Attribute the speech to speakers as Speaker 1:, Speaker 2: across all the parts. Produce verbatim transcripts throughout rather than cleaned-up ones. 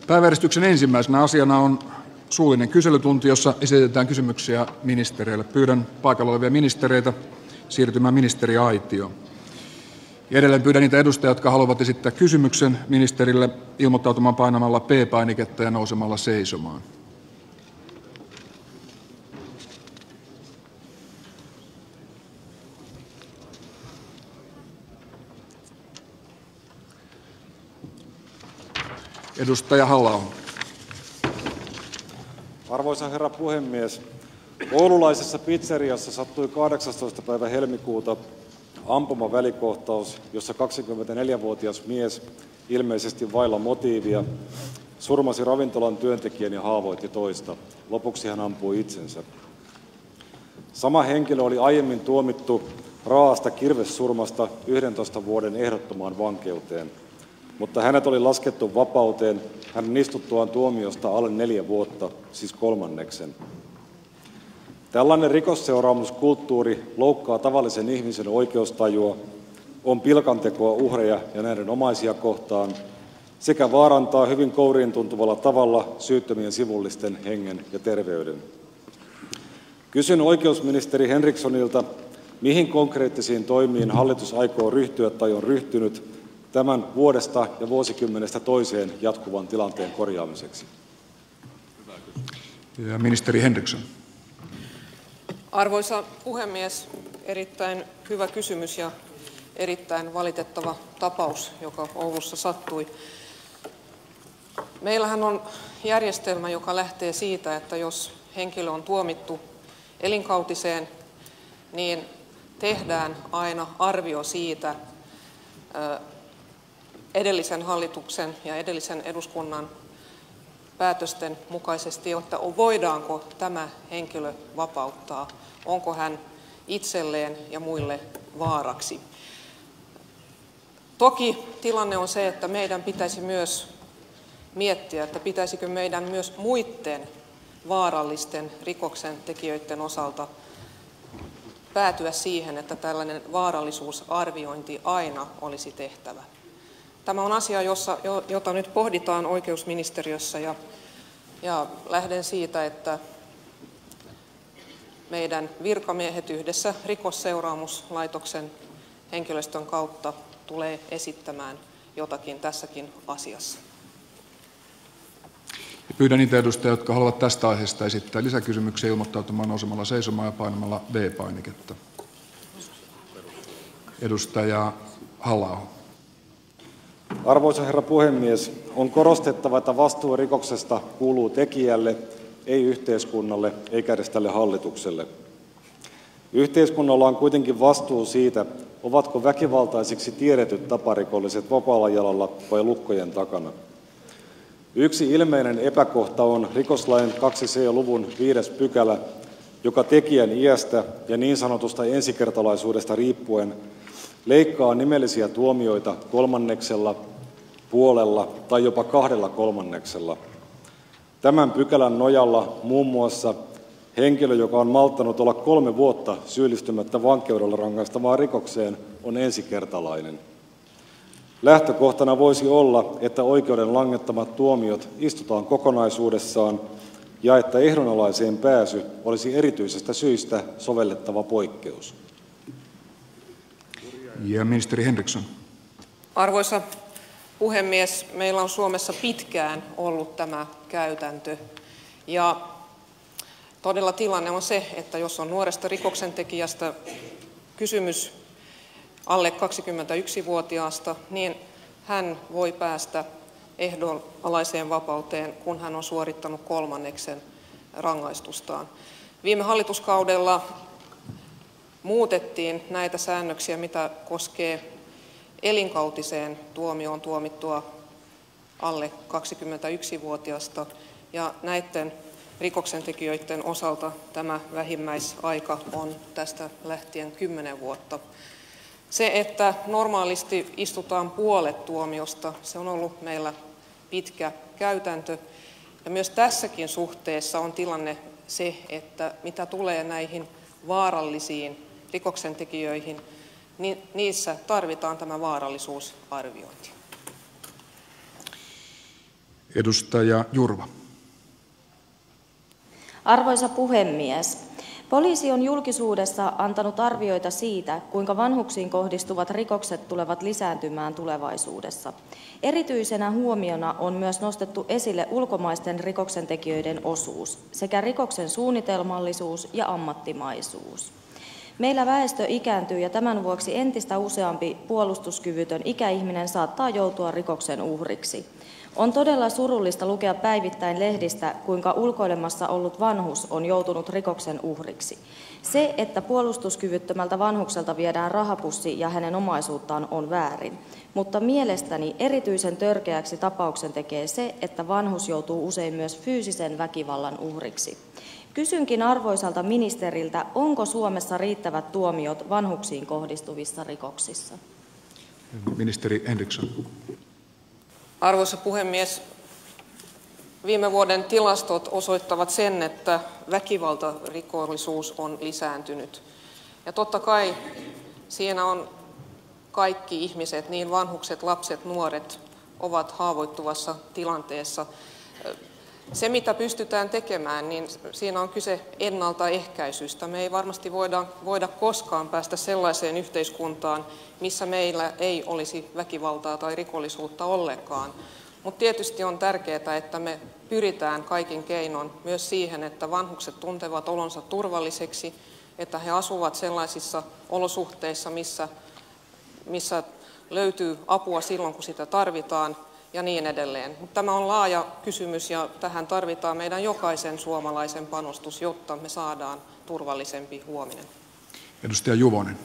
Speaker 1: Päiväjärjestyksen ensimmäisenä asiana on suullinen kyselytunti, jossa esitetään kysymyksiä ministereille. Pyydän paikalla olevia ministereitä siirtymään ministeriaitioon. Ja edelleen pyydän niitä edustajia, jotka haluavat esittää kysymyksen ministerille, ilmoittautumaan painamalla P-painiketta ja nousemalla seisomaan. Edustaja Halla-aho.
Speaker 2: Arvoisa herra puhemies, oululaisessa pizzeriassa sattui kahdeksastoista päivä helmikuuta ampumavälikohtaus, jossa kaksikymmentäneljävuotias mies, ilmeisesti vailla motiivia, surmasi ravintolan työntekijän ja haavoitti toista. Lopuksi hän ampui itsensä. Sama henkilö oli aiemmin tuomittu raa'asta kirvessurmasta yhdentoista vuoden ehdottomaan vankeuteen, mutta hänet oli laskettu vapauteen hänen istuttuaan tuomiosta alle neljä vuotta, siis kolmanneksen. Tällainen rikosseuraamuskulttuuri loukkaa tavallisen ihmisen oikeustajua, on pilkantekoa uhreja ja näiden omaisia kohtaan sekä vaarantaa hyvin kouriin tuntuvalla tavalla syyttömien sivullisten hengen ja terveyden. Kysyn oikeusministeri Henrikssonilta, mihin konkreettisiin toimiin hallitus aikoo ryhtyä tai on ryhtynyt tämän vuodesta ja vuosikymmenestä toiseen jatkuvan tilanteen korjaamiseksi?
Speaker 1: Ja ministeri Henriksson.
Speaker 3: Arvoisa puhemies, erittäin hyvä kysymys ja erittäin valitettava tapaus, joka Oulussa sattui. Meillähän on järjestelmä, joka lähtee siitä, että jos henkilö on tuomittu elinkautiseen, niin tehdään aina arvio siitä edellisen hallituksen ja edellisen eduskunnan päätösten mukaisesti, että voidaanko tämä henkilö vapauttaa, onko hän itselleen ja muille vaaraksi. Toki tilanne on se, että meidän pitäisi myös miettiä, että pitäisikö meidän myös muiden vaarallisten rikoksentekijöiden osalta päätyä siihen, että tällainen vaarallisuusarviointi aina olisi tehtävä. Tämä on asia, jossa, jota nyt pohditaan oikeusministeriössä ja, ja lähden siitä, että meidän virkamiehet yhdessä Rikosseuraamuslaitoksen henkilöstön kautta tulee esittämään jotakin tässäkin asiassa.
Speaker 1: Pyydän niitä edustajia, jotka haluavat tästä aiheesta esittää lisäkysymyksiä, ilmoittautumaan nousemalla seisomaan ja painamalla V-painiketta. Edustaja Halla-aho.
Speaker 2: Arvoisa herra puhemies, on korostettava, että vastuu rikoksesta kuuluu tekijälle, ei yhteiskunnalle eikä edes tälle hallitukselle. Yhteiskunnalla on kuitenkin vastuu siitä, ovatko väkivaltaisiksi tiedetyt taparikolliset vapaalla jalalla vai lukkojen takana. Yksi ilmeinen epäkohta on rikoslain kaksi C-luvun viides pykälä, joka tekijän iästä ja niin sanotusta ensikertalaisuudesta riippuen leikkaa nimellisiä tuomioita kolmanneksella, puolella tai jopa kahdella kolmanneksella. Tämän pykälän nojalla muun muassa henkilö, joka on malttanut olla kolme vuotta syyllistymättä vankeudella rangaistavaan rikokseen, on ensikertalainen. Lähtökohtana voisi olla, että oikeuden langettamat tuomiot istutaan kokonaisuudessaan ja että ehdonalaiseen pääsy olisi erityisestä syistä sovellettava poikkeus.
Speaker 1: Ja ministeri Henriksson.
Speaker 3: Arvoisa puhemies, meillä on Suomessa pitkään ollut tämä käytäntö ja todella tilanne on se, että jos on nuoresta rikoksentekijästä kysymys, alle kaksikymmentäyksivuotiaasta, niin hän voi päästä ehdonalaiseen vapauteen, kun hän on suorittanut kolmanneksen rangaistustaan. Viime hallituskaudella muutettiin näitä säännöksiä, mitä koskee elinkautiseen tuomioon tuomittua alle kaksikymmentäyksivuotiaasta, ja näiden rikoksentekijöiden osalta tämä vähimmäisaika on tästä lähtien kymmenen vuotta. Se, että normaalisti istutaan puolet tuomiosta, se on ollut meillä pitkä käytäntö. Ja myös tässäkin suhteessa on tilanne se, että mitä tulee näihin vaarallisiin rikoksentekijöihin, niin niissä tarvitaan tämä vaarallisuusarviointi.
Speaker 1: Edustaja Jurva.
Speaker 4: Arvoisa puhemies, poliisi on julkisuudessa antanut arvioita siitä, kuinka vanhuksiin kohdistuvat rikokset tulevat lisääntymään tulevaisuudessa. Erityisenä huomiona on myös nostettu esille ulkomaisten rikoksentekijöiden osuus sekä rikoksen suunnitelmallisuus ja ammattimaisuus. Meillä väestö ikääntyy ja tämän vuoksi entistä useampi puolustuskyvytön ikäihminen saattaa joutua rikoksen uhriksi. On todella surullista lukea päivittäin lehdistä, kuinka ulkoilemassa ollut vanhus on joutunut rikoksen uhriksi. Se, että puolustuskyvyttömältä vanhukselta viedään rahapussi ja hänen omaisuuttaan, on väärin. Mutta mielestäni erityisen törkeäksi tapauksen tekee se, että vanhus joutuu usein myös fyysisen väkivallan uhriksi. Kysynkin arvoisalta ministeriltä, onko Suomessa riittävät tuomiot vanhuksiin kohdistuvissa rikoksissa?
Speaker 1: Ministeri Henriksson.
Speaker 3: Arvoisa puhemies, viime vuoden tilastot osoittavat sen, että väkivaltarikollisuus on lisääntynyt. Ja totta kai siinä on kaikki ihmiset, niin vanhukset, lapset, nuoret, ovat haavoittuvassa tilanteessa. Se, mitä pystytään tekemään, niin siinä on kyse ennaltaehkäisystä. Me ei varmasti voida, voida koskaan päästä sellaiseen yhteiskuntaan, missä meillä ei olisi väkivaltaa tai rikollisuutta ollenkaan. Mutta tietysti on tärkeää, että me pyritään kaikin keinoin myös siihen, että vanhukset tuntevat olonsa turvalliseksi, että he asuvat sellaisissa olosuhteissa, missä, missä löytyy apua silloin, kun sitä tarvitaan, ja niin edelleen. Mutta tämä on laaja kysymys ja tähän tarvitaan meidän jokaisen suomalaisen panostus, jotta me saadaan turvallisempi huominen.
Speaker 1: Edustaja Juvonen.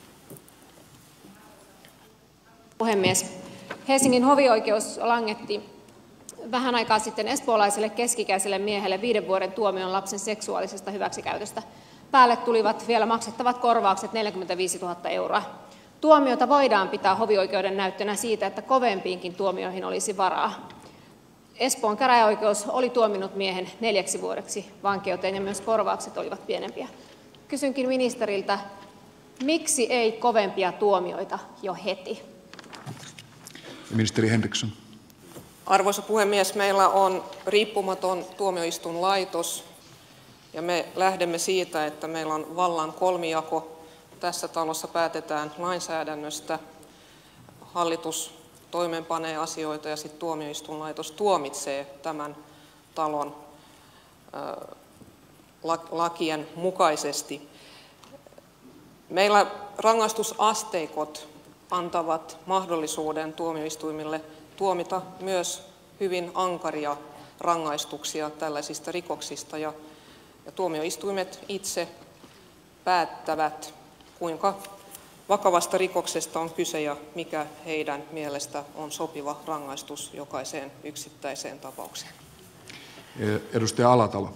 Speaker 5: Puhemies. Helsingin hovioikeus langetti vähän aikaa sitten espoolaiselle keski-ikäiselle miehelle viiden vuoden tuomion lapsen seksuaalisesta hyväksikäytöstä. Päälle tulivat vielä maksettavat korvaukset neljäkymmentäviisituhatta euroa. Tuomiota voidaan pitää hovioikeuden näyttönä siitä, että kovempiinkin tuomioihin olisi varaa. Espoon käräjäoikeus oli tuominnut miehen neljäksi vuodeksi vankeuteen ja myös korvaukset olivat pienempiä. Kysynkin ministeriltä, miksi ei kovempia tuomioita jo heti?
Speaker 1: Ministeri Henriksson.
Speaker 3: Arvoisa puhemies, meillä on riippumaton tuomioistuinlaitos ja me lähdemme siitä, että meillä on vallan kolmijako. Tässä talossa päätetään lainsäädännöstä, hallitus toimeenpanee asioita ja sitten tuomioistuinlaitos tuomitsee tämän talon lakien mukaisesti. Meillä rangaistusasteikot antavat mahdollisuuden tuomioistuimille tuomita myös hyvin ankaria rangaistuksia tällaisista rikoksista ja, ja tuomioistuimet itse päättävät, kuinka vakavasta rikoksesta on kyse ja mikä heidän mielestä on sopiva rangaistus jokaiseen yksittäiseen tapaukseen.
Speaker 1: Edustaja Alatalo.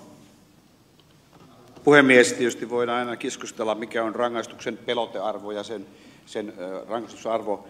Speaker 6: Puhemies, tietysti voidaan aina keskustella, mikä on rangaistuksen pelotearvo ja sen, sen rangaistusarvo,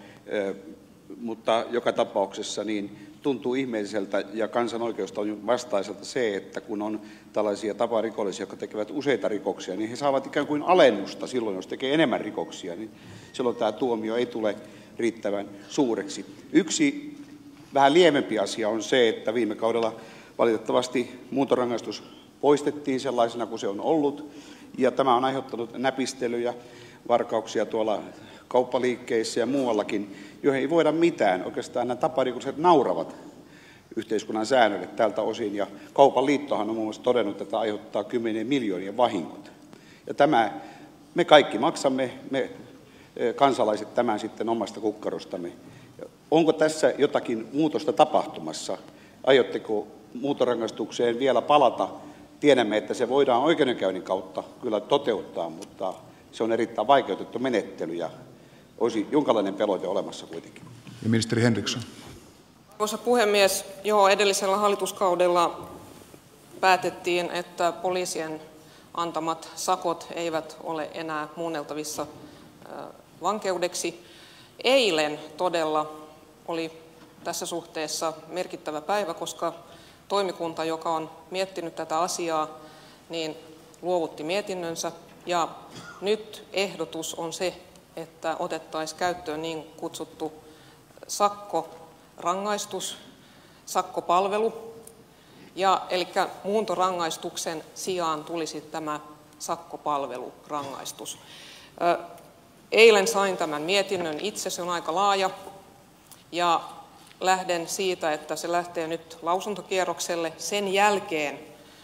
Speaker 6: mutta joka tapauksessa niin tuntuu ihmeelliseltä ja kansan oikeustajun vastaiselta se, että kun on tällaisia taparikollisia, jotka tekevät useita rikoksia, niin he saavat ikään kuin alennusta silloin, jos tekee enemmän rikoksia, niin silloin tämä tuomio ei tule riittävän suureksi. Yksi vähän lievempi asia on se, että viime kaudella valitettavasti muuntorangaistus poistettiin sellaisena kuin se on ollut, ja tämä on aiheuttanut näpistelyjä, varkauksia tuolla kauppaliikkeissä ja muuallakin, joihin ei voida mitään. Oikeastaan nämä taparikolliset nauravat yhteiskunnan säännöille tältä osin, ja Kaupan liittohan on muun muassa todennut, että tämä aiheuttaa kymmenien miljoonien vahingot. Ja tämä, me kaikki maksamme, me kansalaiset tämän sitten omasta kukkarostamme. Onko tässä jotakin muutosta tapahtumassa? Aiotteko muuntorangaistukseen vielä palata? Tiedämme, että se voidaan oikeudenkäynnin kautta kyllä toteuttaa, mutta se on erittäin vaikeutettu menettely ja olisi jonkinlainen pelote olemassa kuitenkin.
Speaker 1: Ja ministeri Henriksson.
Speaker 3: Arvoisa puhemies, joo, edellisellä hallituskaudella päätettiin, että poliisien antamat sakot eivät ole enää muunneltavissa vankeudeksi. Eilen todella oli tässä suhteessa merkittävä päivä, koska toimikunta, joka on miettinyt tätä asiaa, niin luovutti mietinnönsä. Ja nyt ehdotus on se, että otettaisiin käyttöön niin kutsuttu sakkorangaistus. sakkopalvelu, ja, eli muuntorangaistuksen sijaan tulisi tämä sakkopalvelurangaistus. Eilen sain tämän mietinnön itse, se on aika laaja, ja lähden siitä, että se lähtee nyt lausuntokierrokselle. Sen jälkeen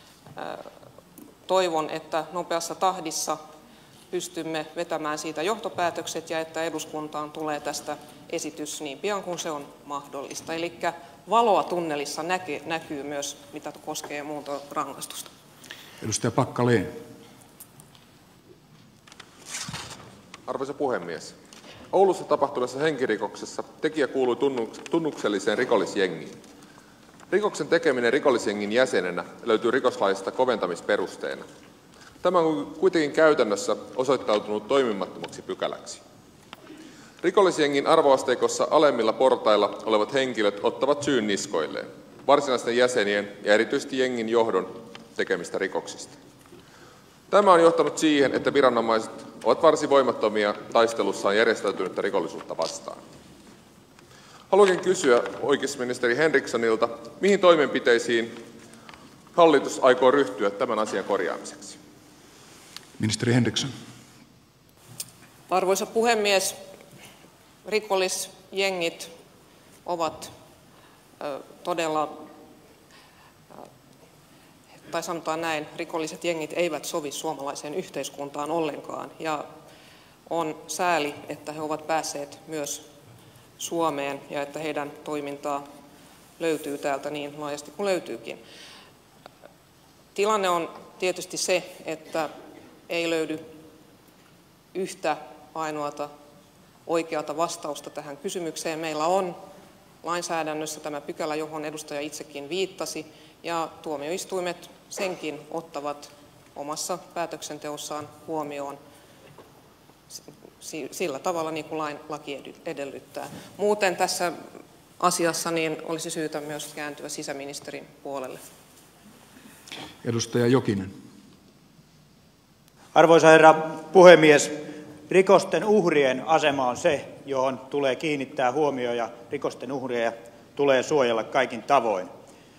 Speaker 3: toivon, että nopeassa tahdissa pystymme vetämään siitä johtopäätökset ja että eduskuntaan tulee tästä esitys niin pian kuin se on mahdollista. Eli valoa tunnelissa näkyy, näkyy myös, mitä koskee muuntorangaistusta.
Speaker 1: Edustaja Packalén.
Speaker 7: Arvoisa puhemies. Oulussa tapahtuneessa henkirikoksessa tekijä kuului tunnukselliseen rikollisjengiin. Rikoksen tekeminen rikollisjengin jäsenenä löytyy rikoslaista koventamisperusteena. Tämä on kuitenkin käytännössä osoittautunut toimimattomaksi pykäläksi. Rikollisjengin arvoasteikossa alemmilla portailla olevat henkilöt ottavat syyn niskoilleen, varsinaisten jäsenien ja erityisesti jengin johdon tekemistä rikoksista. Tämä on johtanut siihen, että viranomaiset ovat varsin voimattomia taistelussaan järjestäytynyttä rikollisuutta vastaan. Haluankin kysyä oikeusministeri Henrikssonilta, mihin toimenpiteisiin hallitus aikoo ryhtyä tämän asian korjaamiseksi?
Speaker 1: Ministeri Henriksson.
Speaker 3: Arvoisa puhemies, rikollisjengit ovat todella, tai sanotaan näin, rikolliset jengit eivät sovi suomalaiseen yhteiskuntaan ollenkaan. Ja on sääli, että he ovat päässeet myös Suomeen ja että heidän toimintaa löytyy täältä niin laajasti kuin löytyykin. Tilanne on tietysti se, että ei löydy yhtä ainoata oikeata vastausta tähän kysymykseen. Meillä on lainsäädännössä tämä pykälä, johon edustaja itsekin viittasi, ja tuomioistuimet senkin ottavat omassa päätöksenteossaan huomioon sillä tavalla, niin kuin lain, laki edellyttää. Muuten tässä asiassa niin olisi syytä myös kääntyä sisäministerin puolelle.
Speaker 1: Edustaja Jokinen.
Speaker 8: Arvoisa herra puhemies, rikosten uhrien asema on se, johon tulee kiinnittää huomioon, ja rikosten uhreja tulee suojella kaikin tavoin.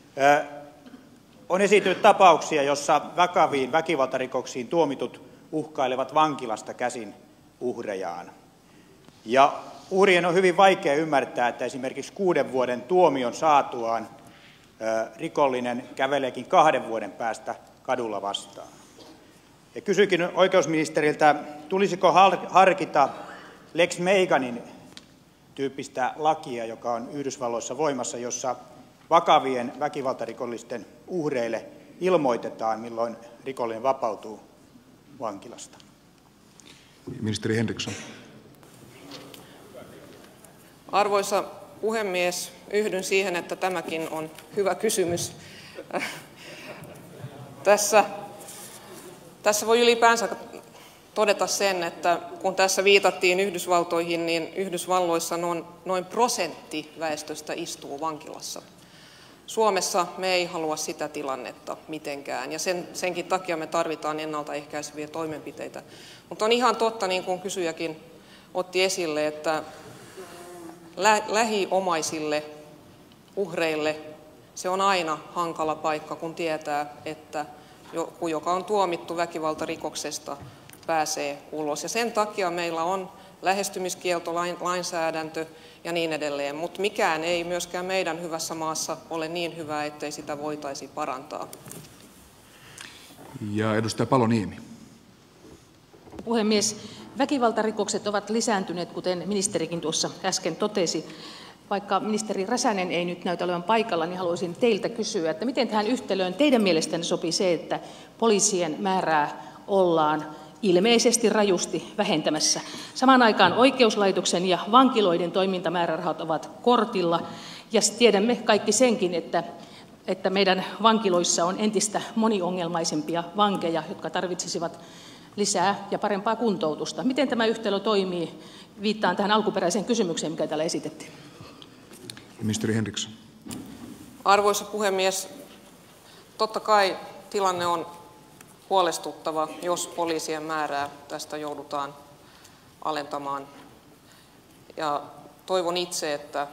Speaker 8: On esiintynyt tapauksia, jossa vakaviin väkivaltarikoksiin tuomitut uhkailevat vankilasta käsin uhrejaan. Ja uhrien on hyvin vaikea ymmärtää, että esimerkiksi kuuden vuoden tuomion saatuaan rikollinen käveleekin kahden vuoden päästä kadulla vastaan. Ja kysyikin oikeusministeriltä, tulisiko harkita Lex Meganin tyyppistä lakia, joka on Yhdysvalloissa voimassa, jossa vakavien väkivaltarikollisten uhreille ilmoitetaan, milloin rikollinen vapautuu vankilasta.
Speaker 1: Ministeri Henriksson.
Speaker 3: Arvoisa puhemies, yhdyn siihen, että tämäkin on hyvä kysymys. Tässä, tässä voi ylipäänsä todeta sen, että kun tässä viitattiin Yhdysvaltoihin, niin Yhdysvalloissa noin, noin prosentti väestöstä istuu vankilassa. Suomessa me ei halua sitä tilannetta mitenkään, ja sen, senkin takia me tarvitaan ennaltaehkäiseviä toimenpiteitä. Mutta on ihan totta, niin kuin kysyjäkin otti esille, että lä- lähiomaisille, uhreille, se on aina hankala paikka, kun tietää, että joku, joka on tuomittu väkivaltarikoksesta, pääsee ulos. Ja sen takia meillä on lähestymiskielto, lainsäädäntö ja niin edelleen, mutta mikään ei myöskään meidän hyvässä maassa ole niin hyvää, ettei sitä voitaisi parantaa.
Speaker 1: Ja edustaja Paloniemi.
Speaker 9: Puhemies, väkivaltarikokset ovat lisääntyneet, kuten ministerikin tuossa äsken totesi. Vaikka ministeri Räsänen ei nyt näytä olevan paikalla, niin haluaisin teiltä kysyä, että miten tähän yhtälöön teidän mielestänne sopii se, että poliisien määrää ollaan ilmeisesti rajusti vähentämässä. Samaan aikaan oikeuslaitoksen ja vankiloiden toimintamäärärahat ovat kortilla, ja tiedämme kaikki senkin, että, että meidän vankiloissa on entistä moniongelmaisempia vankeja, jotka tarvitsisivat lisää ja parempaa kuntoutusta. Miten tämä yhtälö toimii? Viittaan tähän alkuperäiseen kysymykseen, mikä täällä esitettiin.
Speaker 1: Ministeri Henriksson.
Speaker 3: Arvoisa puhemies, totta kai tilanne on huolestuttava, jos poliisien määrää tästä joudutaan alentamaan. Ja toivon itse, että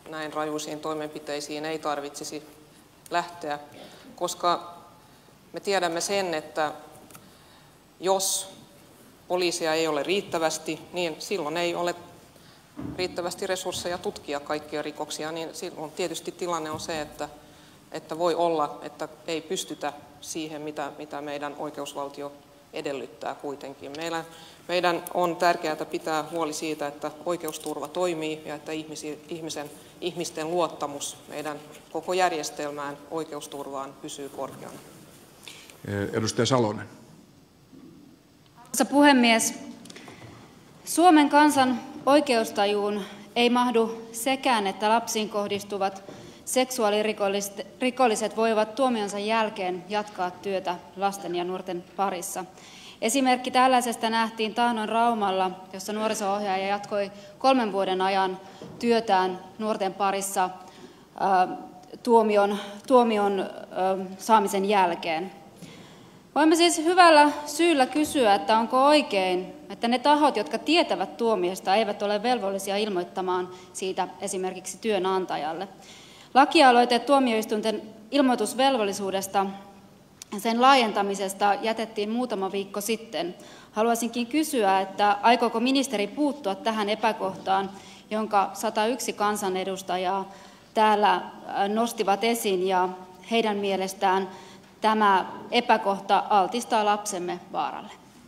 Speaker 3: näin rajuisiin toimenpiteisiin ei tarvitsisi lähteä, koska me tiedämme sen, että jos poliisia ei ole riittävästi, niin silloin ei ole riittävästi resursseja tutkia kaikkia rikoksia, niin silloin tietysti tilanne on se, että, että voi olla, että ei pystytä siihen, mitä, mitä meidän oikeusvaltio edellyttää kuitenkin. Meidän, meidän on tärkeää pitää huoli siitä, että oikeusturva toimii ja että ihmisen, ihmisten luottamus meidän koko järjestelmään oikeusturvaan pysyy korkeana.
Speaker 1: Edustaja Salonen.
Speaker 10: Arvoisa puhemies, Suomen kansan oikeustajuun ei mahdu sekään, että lapsiin kohdistuvat seksuaalirikolliset voivat tuomionsa jälkeen jatkaa työtä lasten ja nuorten parissa. Esimerkki tällaisesta nähtiin taannoin Raumalla, jossa nuoriso-ohjaaja jatkoi kolmen vuoden ajan työtään nuorten parissa äh, tuomion, tuomion äh, saamisen jälkeen. Voimme siis hyvällä syyllä kysyä, että onko oikein, että ne tahot, jotka tietävät tuomiosta, eivät ole velvollisia ilmoittamaan siitä esimerkiksi työnantajalle. Lakialoite tuomioistuinten ilmoitusvelvollisuudesta ja sen laajentamisesta jätettiin muutama viikko sitten. Haluaisinkin kysyä, että aikooko ministeri puuttua tähän epäkohtaan, jonka sata yksi kansanedustajaa täällä nostivat esiin, ja heidän mielestään tämä epäkohta altistaa lapsemme vaaralle.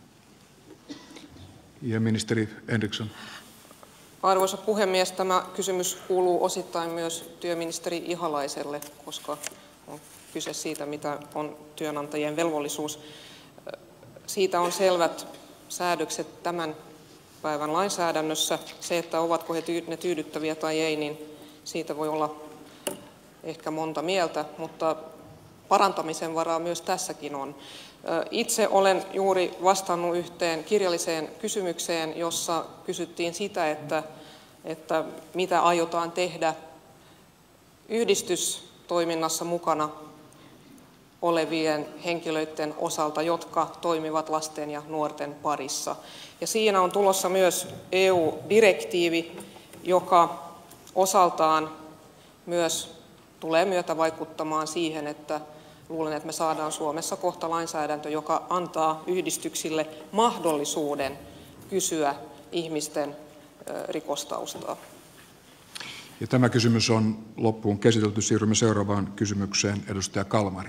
Speaker 1: Ja ministeri Henriksson.
Speaker 3: Arvoisa puhemies, tämä kysymys kuuluu osittain myös työministeri Ihalaiselle, koska on kyse siitä, mitä on työnantajien velvollisuus. Siitä on selvät säädökset tämän päivän lainsäädännössä. Se, että ovatko he ne tyydyttäviä tai ei, niin siitä voi olla ehkä monta mieltä, mutta parantamisen varaa myös tässäkin on. Itse olen juuri vastannut yhteen kirjalliseen kysymykseen, jossa kysyttiin sitä, että, että mitä aiotaan tehdä yhdistystoiminnassa mukana olevien henkilöiden osalta, jotka toimivat lasten ja nuorten parissa. Ja siinä on tulossa myös E U-direktiivi, joka osaltaan myös tulee myötä vaikuttamaan siihen, että luulen, että me saadaan Suomessa kohta lainsäädäntö, joka antaa yhdistyksille mahdollisuuden kysyä ihmisten rikostaustaa.
Speaker 1: Ja tämä kysymys on loppuun käsitelty. Siirrymme seuraavaan kysymykseen. Edustaja Kalmari.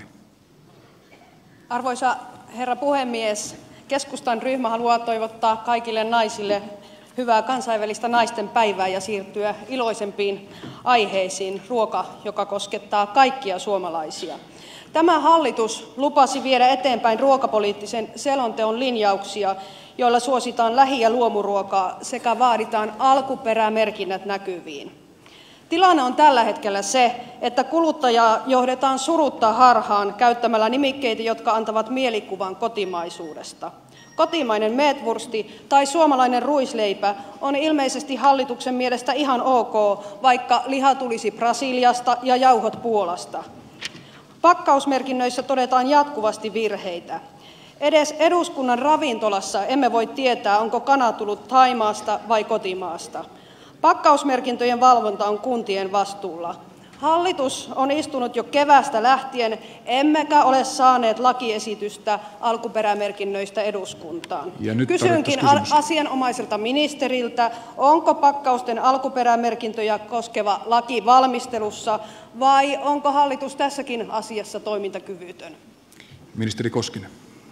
Speaker 11: Arvoisa herra puhemies, keskustan ryhmä haluaa toivottaa kaikille naisille hyvää kansainvälistä naisten päivää ja siirtyä iloisempiin aiheisiin, ruoka, joka koskettaa kaikkia suomalaisia. Tämä hallitus lupasi viedä eteenpäin ruokapoliittisen selonteon linjauksia, joilla suositaan lähi- ja luomuruokaa sekä vaaditaan alkuperämerkinnät näkyviin. Tilanne on tällä hetkellä se, että kuluttajaa johdetaan surutta harhaan käyttämällä nimikkeitä, jotka antavat mielikuvan kotimaisuudesta. Kotimainen meetwursti tai suomalainen ruisleipä on ilmeisesti hallituksen mielestä ihan ok, vaikka liha tulisi Brasiliasta ja jauhot Puolasta. Pakkausmerkinnöissä todetaan jatkuvasti virheitä. Edes eduskunnan ravintolassa emme voi tietää, onko kana tullut Thaimaasta vai kotimaasta. Pakkausmerkintöjen valvonta on kuntien vastuulla. Hallitus on istunut jo keväästä lähtien, emmekä ole saaneet lakiesitystä alkuperämerkinnöistä eduskuntaan. Kysynkin asianomaiselta ministeriltä, onko pakkausten alkuperämerkintöjä koskeva laki valmistelussa vai onko hallitus tässäkin asiassa toimintakyvytön?
Speaker 1: Ministeri Koskinen.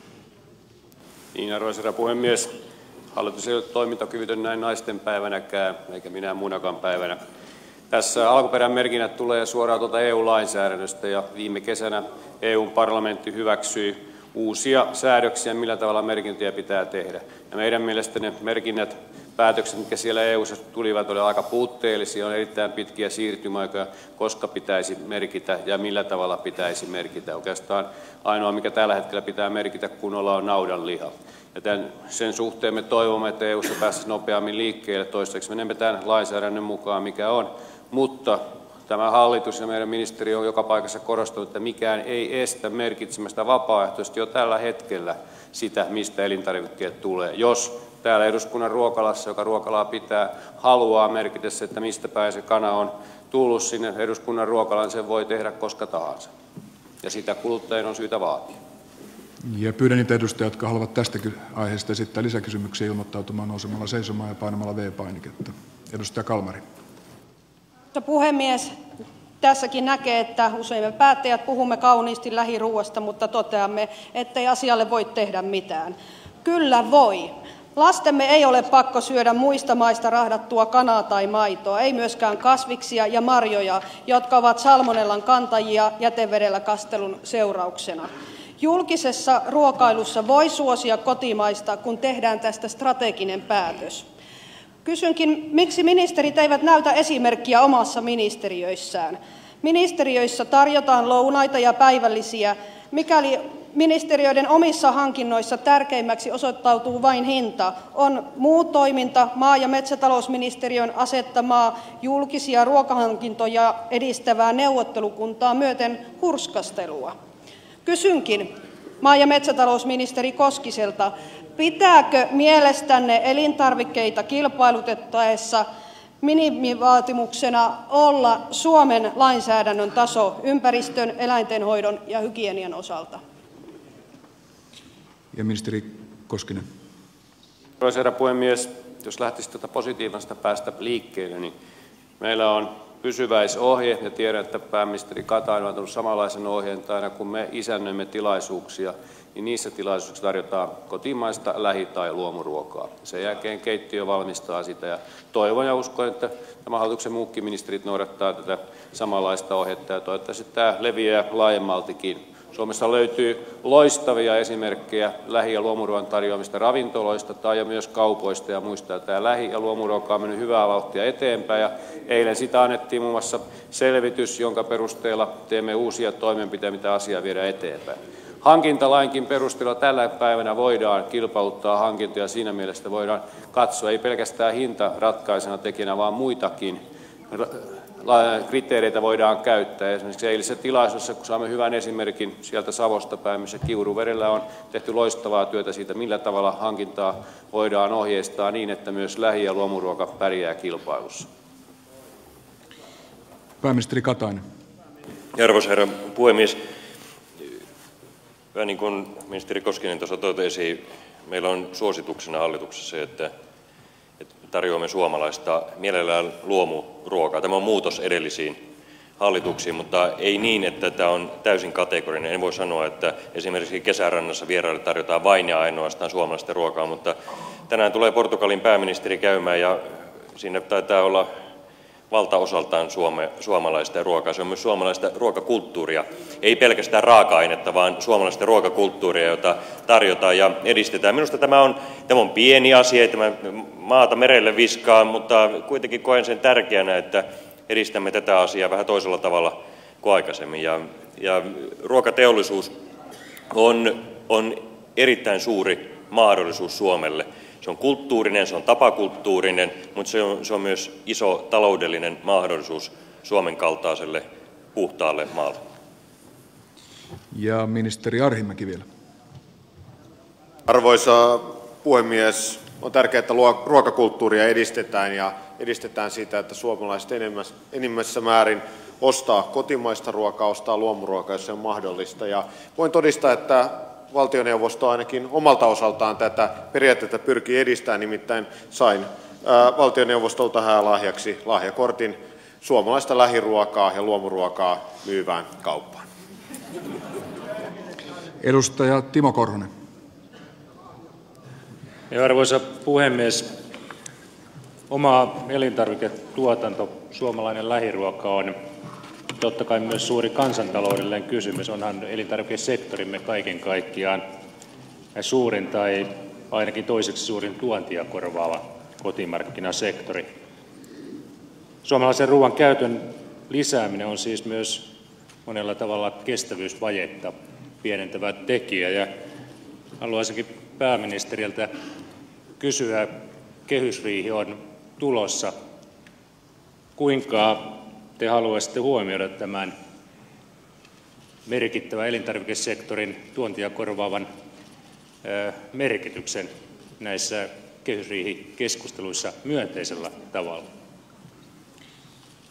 Speaker 12: Niin, arvoisa herra puhemies. Hallitus ei ole toimintakyvytön näin naisten päivänäkään, eikä minä muunakaan päivänä. Tässä alkuperämerkinnät tulee suoraan tuolta E U-lainsäädännöstä ja viime kesänä E U-parlamentti hyväksyi uusia säädöksiä, millä tavalla merkintöjä pitää tehdä. Ja meidän mielestä ne merkinnät, päätökset, mitkä siellä E U:ssa tulivat, olivat aika puutteellisia, on erittäin pitkiä siirtymäaikoja, koska pitäisi merkitä ja millä tavalla pitäisi merkitä. Oikeastaan ainoa, mikä tällä hetkellä pitää merkitä kunnolla, on naudanliha. Ja tämän, sen suhteen me toivomme, että E U:ssa pääsisi nopeammin liikkeelle. Toistaiseksi menemme tämän lainsäädännön mukaan, mikä on. Mutta tämä hallitus ja meidän ministeri on joka paikassa korostanut, että mikään ei estä merkitsemästä vapaaehtoisesti jo tällä hetkellä sitä, mistä elintarvikkeet tulee. Jos täällä eduskunnan ruokalassa, joka ruokalaa pitää, haluaa merkitä se, että mistä päin se kana on tullut sinne eduskunnan ruokalaan, sen voi tehdä koska tahansa. Ja sitä kuluttajien on syytä vaatia.
Speaker 1: Ja pyydän niitä edustajia, jotka haluavat tästä aiheesta esittää lisäkysymyksiä, ilmoittautumaan nousemalla seisomaan ja painamalla V-painiketta. Edustaja Kalmari.
Speaker 11: Puhemies, tässäkin näkee, että usein me päättäjät puhumme kauniisti lähiruuasta, mutta toteamme, ettei asialle voi tehdä mitään. Kyllä voi. Lastemme ei ole pakko syödä muista maista rahdattua kanaa tai maitoa, ei myöskään kasviksia ja marjoja, jotka ovat salmonellan kantajia jätevedellä kastelun seurauksena. Julkisessa ruokailussa voi suosia kotimaista, kun tehdään tästä strateginen päätös. Kysynkin, miksi ministerit eivät näytä esimerkkiä omassa ministeriöissään? Ministeriöissä tarjotaan lounaita ja päivällisiä, mikäli ministeriöiden omissa hankinnoissa tärkeimmäksi osoittautuu vain hinta, on muu toiminta maa- ja metsätalousministeriön asettamaa julkisia ruokahankintoja edistävää neuvottelukuntaa myöten hurskastelua. Kysynkin maa- ja metsätalousministeri Koskiselta, pitääkö mielestänne elintarvikkeita kilpailutettaessa minimivaatimuksena olla Suomen lainsäädännön taso ympäristön, eläintenhoidon ja hygienian osalta?
Speaker 1: Ja ministeri Koskinen.
Speaker 12: Arvoisa herra puhemies, jos lähtisi tätä positiivista päästä liikkeelle, niin meillä on pysyväisohje, ja tiedän, että pääministeri Katainen on antanut samanlaisen ohjeen, että aina kun me isännöimme tilaisuuksia, niin niissä tilaisuuksissa tarjotaan kotimaista lähi- tai luomuruokaa. Sen jälkeen keittiö valmistaa sitä, ja toivon ja uskon, että tämä hallituksen muutkin ministerit noudattaa tätä samanlaista ohjetta, ja toivottavasti tämä leviää laajemmaltikin. Suomessa löytyy loistavia esimerkkejä lähi- ja luomuruoan tarjoamista ravintoloista tai myös kaupoista ja muista. Tämä lähi- ja luomuruoka on mennyt hyvää vauhtia eteenpäin ja eilen sitä annettiin muun muassa selvitys, jonka perusteella teemme uusia toimenpiteitä, mitä asiaa viedään eteenpäin. Hankintalainkin perusteella tällä päivänä voidaan kilpailuttaa hankintoja, siinä mielessä voidaan katsoa ei pelkästään hinta ratkaisena tekijänä, vaan muitakin kriteereitä voidaan käyttää. Esimerkiksi eilisessä tilaisuudessa, kun saamme hyvän esimerkin sieltä Savosta päin, missä Kiuruvedellä on tehty loistavaa työtä siitä, millä tavalla hankintaa voidaan ohjeistaa niin, että myös lähi- ja luomuruoka pärjää kilpailussa.
Speaker 1: Pääministeri Katainen.
Speaker 13: Arvoisa herra puhemies, niin kuin ministeri Koskinen tuossa totesi, meillä on suosituksena hallituksessa se, että tarjoamme suomalaista mielellään luomuruokaa. Tämä on muutos edellisiin hallituksiin, mutta ei niin, että tämä on täysin kategorinen. En voi sanoa, että esimerkiksi Kesärannassa vieraille tarjotaan vain ja ainoastaan suomalaista ruokaa, mutta tänään tulee Portugalin pääministeri käymään ja siinä taitaa olla valtaosaltaan suome, suomalaista ruokaa. Se on myös suomalaista ruokakulttuuria. Ei pelkästään raaka-ainetta, vaan suomalaista ruokakulttuuria, jota tarjotaan ja edistetään. Minusta tämä on, tämä on pieni asia, että tämä maata merelle viskaa, mutta kuitenkin koen sen tärkeänä, että edistämme tätä asiaa vähän toisella tavalla kuin aikaisemmin. Ja, ja ruokateollisuus on, on erittäin suuri mahdollisuus Suomelle. Se on kulttuurinen, se on tapakulttuurinen, mutta se on, se on myös iso taloudellinen mahdollisuus Suomen kaltaiselle puhtaalle maalle.
Speaker 1: Ja ministeri Arhinmäki vielä.
Speaker 14: Arvoisa puhemies, on tärkeää, että ruokakulttuuria edistetään ja edistetään sitä, että suomalaiset enimmässä määrin ostaa kotimaista ruokaa, ostaa luomuruokaa, jos se on mahdollista. Ja voin todistaa, että valtioneuvosto ainakin omalta osaltaan tätä periaatteetta pyrkii edistämään, nimittäin sain ää, valtioneuvostolta häälahjaksi lahjakortin suomalaista lähiruokaa ja luomuruokaa myyvään kauppaan.
Speaker 1: Edustaja Timo Korhonen.
Speaker 15: Ja arvoisa puhemies, oma elintarviketuotanto, suomalainen lähiruoka on totta kai myös suuri kansantaloudellinen kysymys. Onhan elintarvikesektorimme kaiken kaikkiaan suurin tai ainakin toiseksi suurin tuontia korvaava kotimarkkinasektori. Suomalaisen ruoan käytön lisääminen on siis myös monella tavalla kestävyysvajetta pienentävä tekijä. Ja haluaisinkin pääministeriltä kysyä, kehysriihi on tulossa, kuinka te haluaisitte huomioida tämän merkittävän elintarvikesektorin tuontia korvaavan merkityksen näissä kehysriihikeskusteluissa myönteisellä tavalla?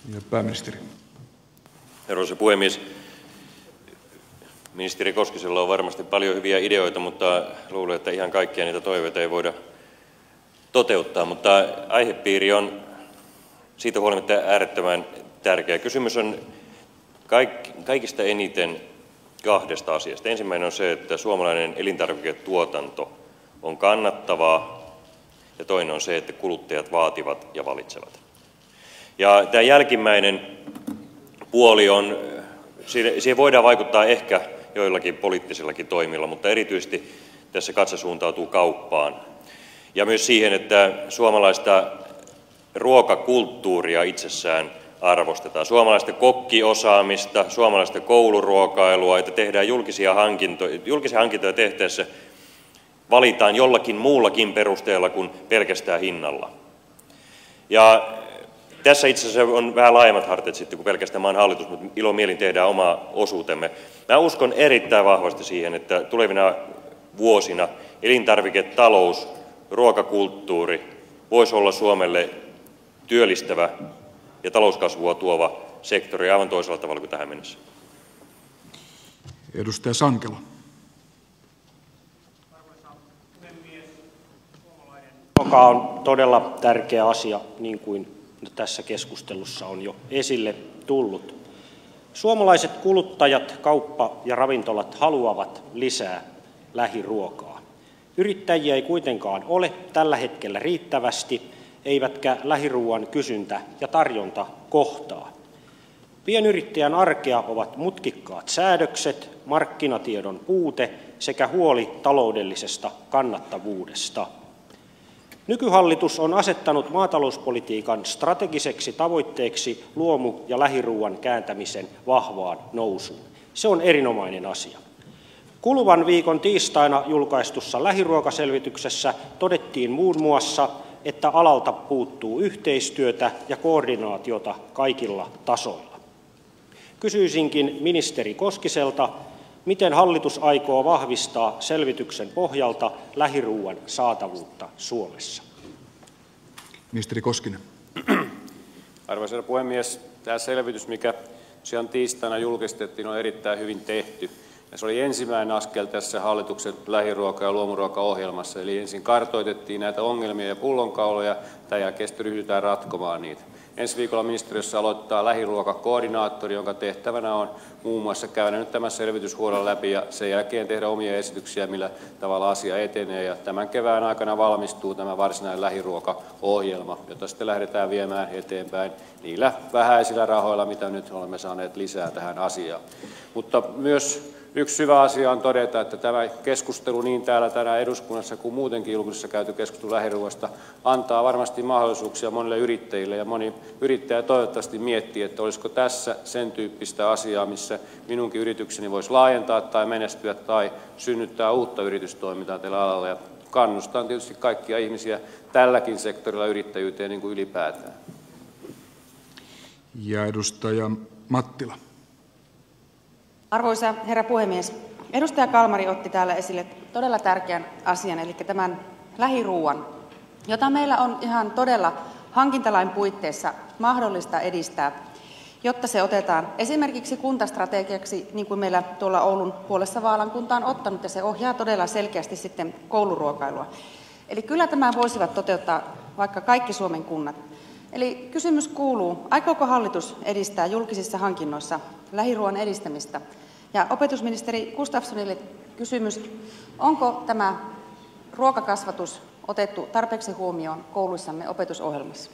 Speaker 1: Ja pääministeri.
Speaker 13: Arvoisa puhemies. Ministeri Koskisella on varmasti paljon hyviä ideoita, mutta luulen, että ihan kaikkia niitä toiveita ei voida toteuttaa. Mutta aihepiiri on siitä huolimatta äärettömän tärkeä. Kysymys on kaikista eniten kahdesta asiasta. Ensimmäinen on se, että suomalainen elintarviketuotanto on kannattavaa, ja toinen on se, että kuluttajat vaativat ja valitsevat. Ja tämä jälkimmäinen puoli on, siihen voidaan vaikuttaa ehkä joillakin poliittisillakin toimilla, mutta erityisesti tässä katse suuntautuu kauppaan. Ja myös siihen, että suomalaista ruokakulttuuria itsessään arvostetaan, suomalaista kokkiosaamista, suomalaista kouluruokailua, että tehdään julkisia hankintoja, julkisia hankintoja tehtäessä valitaan jollakin muullakin perusteella kuin pelkästään hinnalla. Ja tässä itse asiassa on vähän laajemmat harteet sitten kuin pelkästään maan hallitus, mutta ilomielin tehdään oma osuutemme. Mä uskon erittäin vahvasti siihen, että tulevina vuosina elintarviketalous, ruokakulttuuri voisi olla Suomelle työllistävä ja talouskasvua tuova sektori aivan toisella tavalla kuin tähän mennessä.
Speaker 1: Edustaja Sankelo.
Speaker 16: Ruoka on todella tärkeä asia, niin kuin tässä keskustelussa on jo esille tullut. Suomalaiset kuluttajat, kauppa ja ravintolat haluavat lisää lähiruokaa. Yrittäjiä ei kuitenkaan ole tällä hetkellä riittävästi, eivätkä lähiruuan kysyntä ja tarjonta kohtaa. Pienyrittäjän arkea ovat mutkikkaat säädökset, markkinatiedon puute sekä huoli taloudellisesta kannattavuudesta. Nykyhallitus on asettanut maatalouspolitiikan strategiseksi tavoitteeksi luomu- ja lähiruuan kääntämisen vahvaan nousuun. Se on erinomainen asia. Kuluvan viikon tiistaina julkaistussa lähiruokaselvityksessä todettiin muun muassa, että alalta puuttuu yhteistyötä ja koordinaatiota kaikilla tasoilla. Kysyisinkin ministeri Koskiselta, miten hallitus aikoo vahvistaa selvityksen pohjalta lähiruuan saatavuutta Suomessa?
Speaker 1: Ministeri Koskinen.
Speaker 12: Arvoisa puhemies, tämä selvitys, mikä tosiaan tiistaina julkistettiin, on erittäin hyvin tehty. Ja se oli ensimmäinen askel tässä hallituksen lähiruoka- ja luomuruokaohjelmassa. Eli ensin kartoitettiin näitä ongelmia ja pullonkauloja, tämän jälkeen sitten ryhdytään ratkomaan niitä. Ensi viikolla ministeriössä aloittaa lähiruokakoordinaattori, jonka tehtävänä on muun muassa käydä nyt tämän selvityshuollon läpi ja sen jälkeen tehdä omia esityksiä, millä tavalla asia etenee. Ja tämän kevään aikana valmistuu tämä varsinainen lähiruokaohjelma, jota sitten lähdetään viemään eteenpäin niillä vähäisillä rahoilla, mitä nyt olemme saaneet lisää tähän asiaan. Mutta myös yksi hyvä asia on todeta, että tämä keskustelu niin täällä tänään eduskunnassa kuin muutenkin julkisessa käyty keskustelu lähiruoasta antaa varmasti mahdollisuuksia monille yrittäjille ja moni yrittäjä toivottavasti miettii, että olisiko tässä sen tyyppistä asiaa, missä minunkin yritykseni voisi laajentaa tai menestyä tai synnyttää uutta yritystoimintaa tällä alalla. Ja kannustan tietysti kaikkia ihmisiä tälläkin sektorilla yrittäjyyteen niin kuin ylipäätään.
Speaker 1: Ja edustaja Mattila.
Speaker 17: Arvoisa herra puhemies, edustaja Kalmari otti täällä esille todella tärkeän asian, eli tämän lähiruuan, jota meillä on ihan todella hankintalain puitteissa mahdollista edistää, jotta se otetaan esimerkiksi kuntastrategiaksi, niin kuin meillä tuolla Oulun puolessa Vaalan kunta on ottanut, ja se ohjaa todella selkeästi sitten kouluruokailua. Eli kyllä tämä voisivat toteuttaa vaikka kaikki Suomen kunnat. Eli kysymys kuuluu, aikooko hallitus edistää julkisissa hankinnoissa lähiruoan edistämistä? Ja opetusministeri Gustafssonille kysymys, onko tämä ruokakasvatus otettu tarpeeksi huomioon kouluissamme opetusohjelmassa?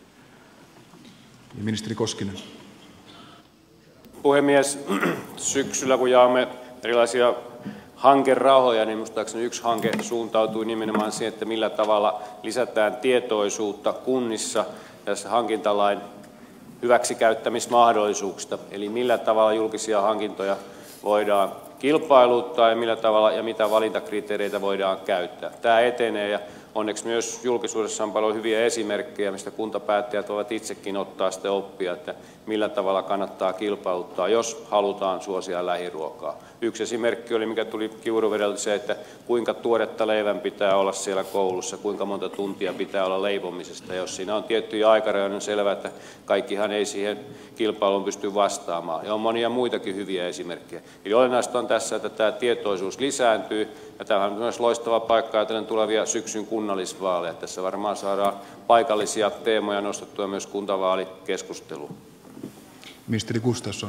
Speaker 1: Ja ministeri Koskinen.
Speaker 12: Puhemies, syksyllä kun jaamme erilaisia hankerahoja, niin muistaakseni yksi hanke suuntautui nimenomaan siihen, että millä tavalla lisätään tietoisuutta kunnissa tässä hankintalain hyväksikäyttämismahdollisuuksista, eli millä tavalla julkisia hankintoja voidaan kilpailuttaa ja millä tavalla ja mitä valintakriteereitä voidaan käyttää. Tämä etenee ja onneksi myös julkisuudessa on paljon hyviä esimerkkejä, mistä kuntapäättäjät voivat itsekin ottaa sitten oppia, että millä tavalla kannattaa kilpailuttaa, jos halutaan suosia lähiruokaa. Yksi esimerkki oli, mikä tuli Kiuruvedeltä, se, että kuinka tuoretta leivän pitää olla siellä koulussa, kuinka monta tuntia pitää olla leipomisesta. Jos siinä on tiettyjä aikarajoja, niin on selvää, että kaikkihan ei siihen kilpailuun pysty vastaamaan. Ja on monia muitakin hyviä esimerkkejä. Eli olennaista on tässä, että tämä tietoisuus lisääntyy. Ja tämä on myös loistava paikka ajatellen tulevia syksyn kunnallisvaaleja. Tässä varmaan saadaan paikallisia teemoja nostettua myös kuntavaalikeskusteluun.
Speaker 1: Ministeri Gustafsson.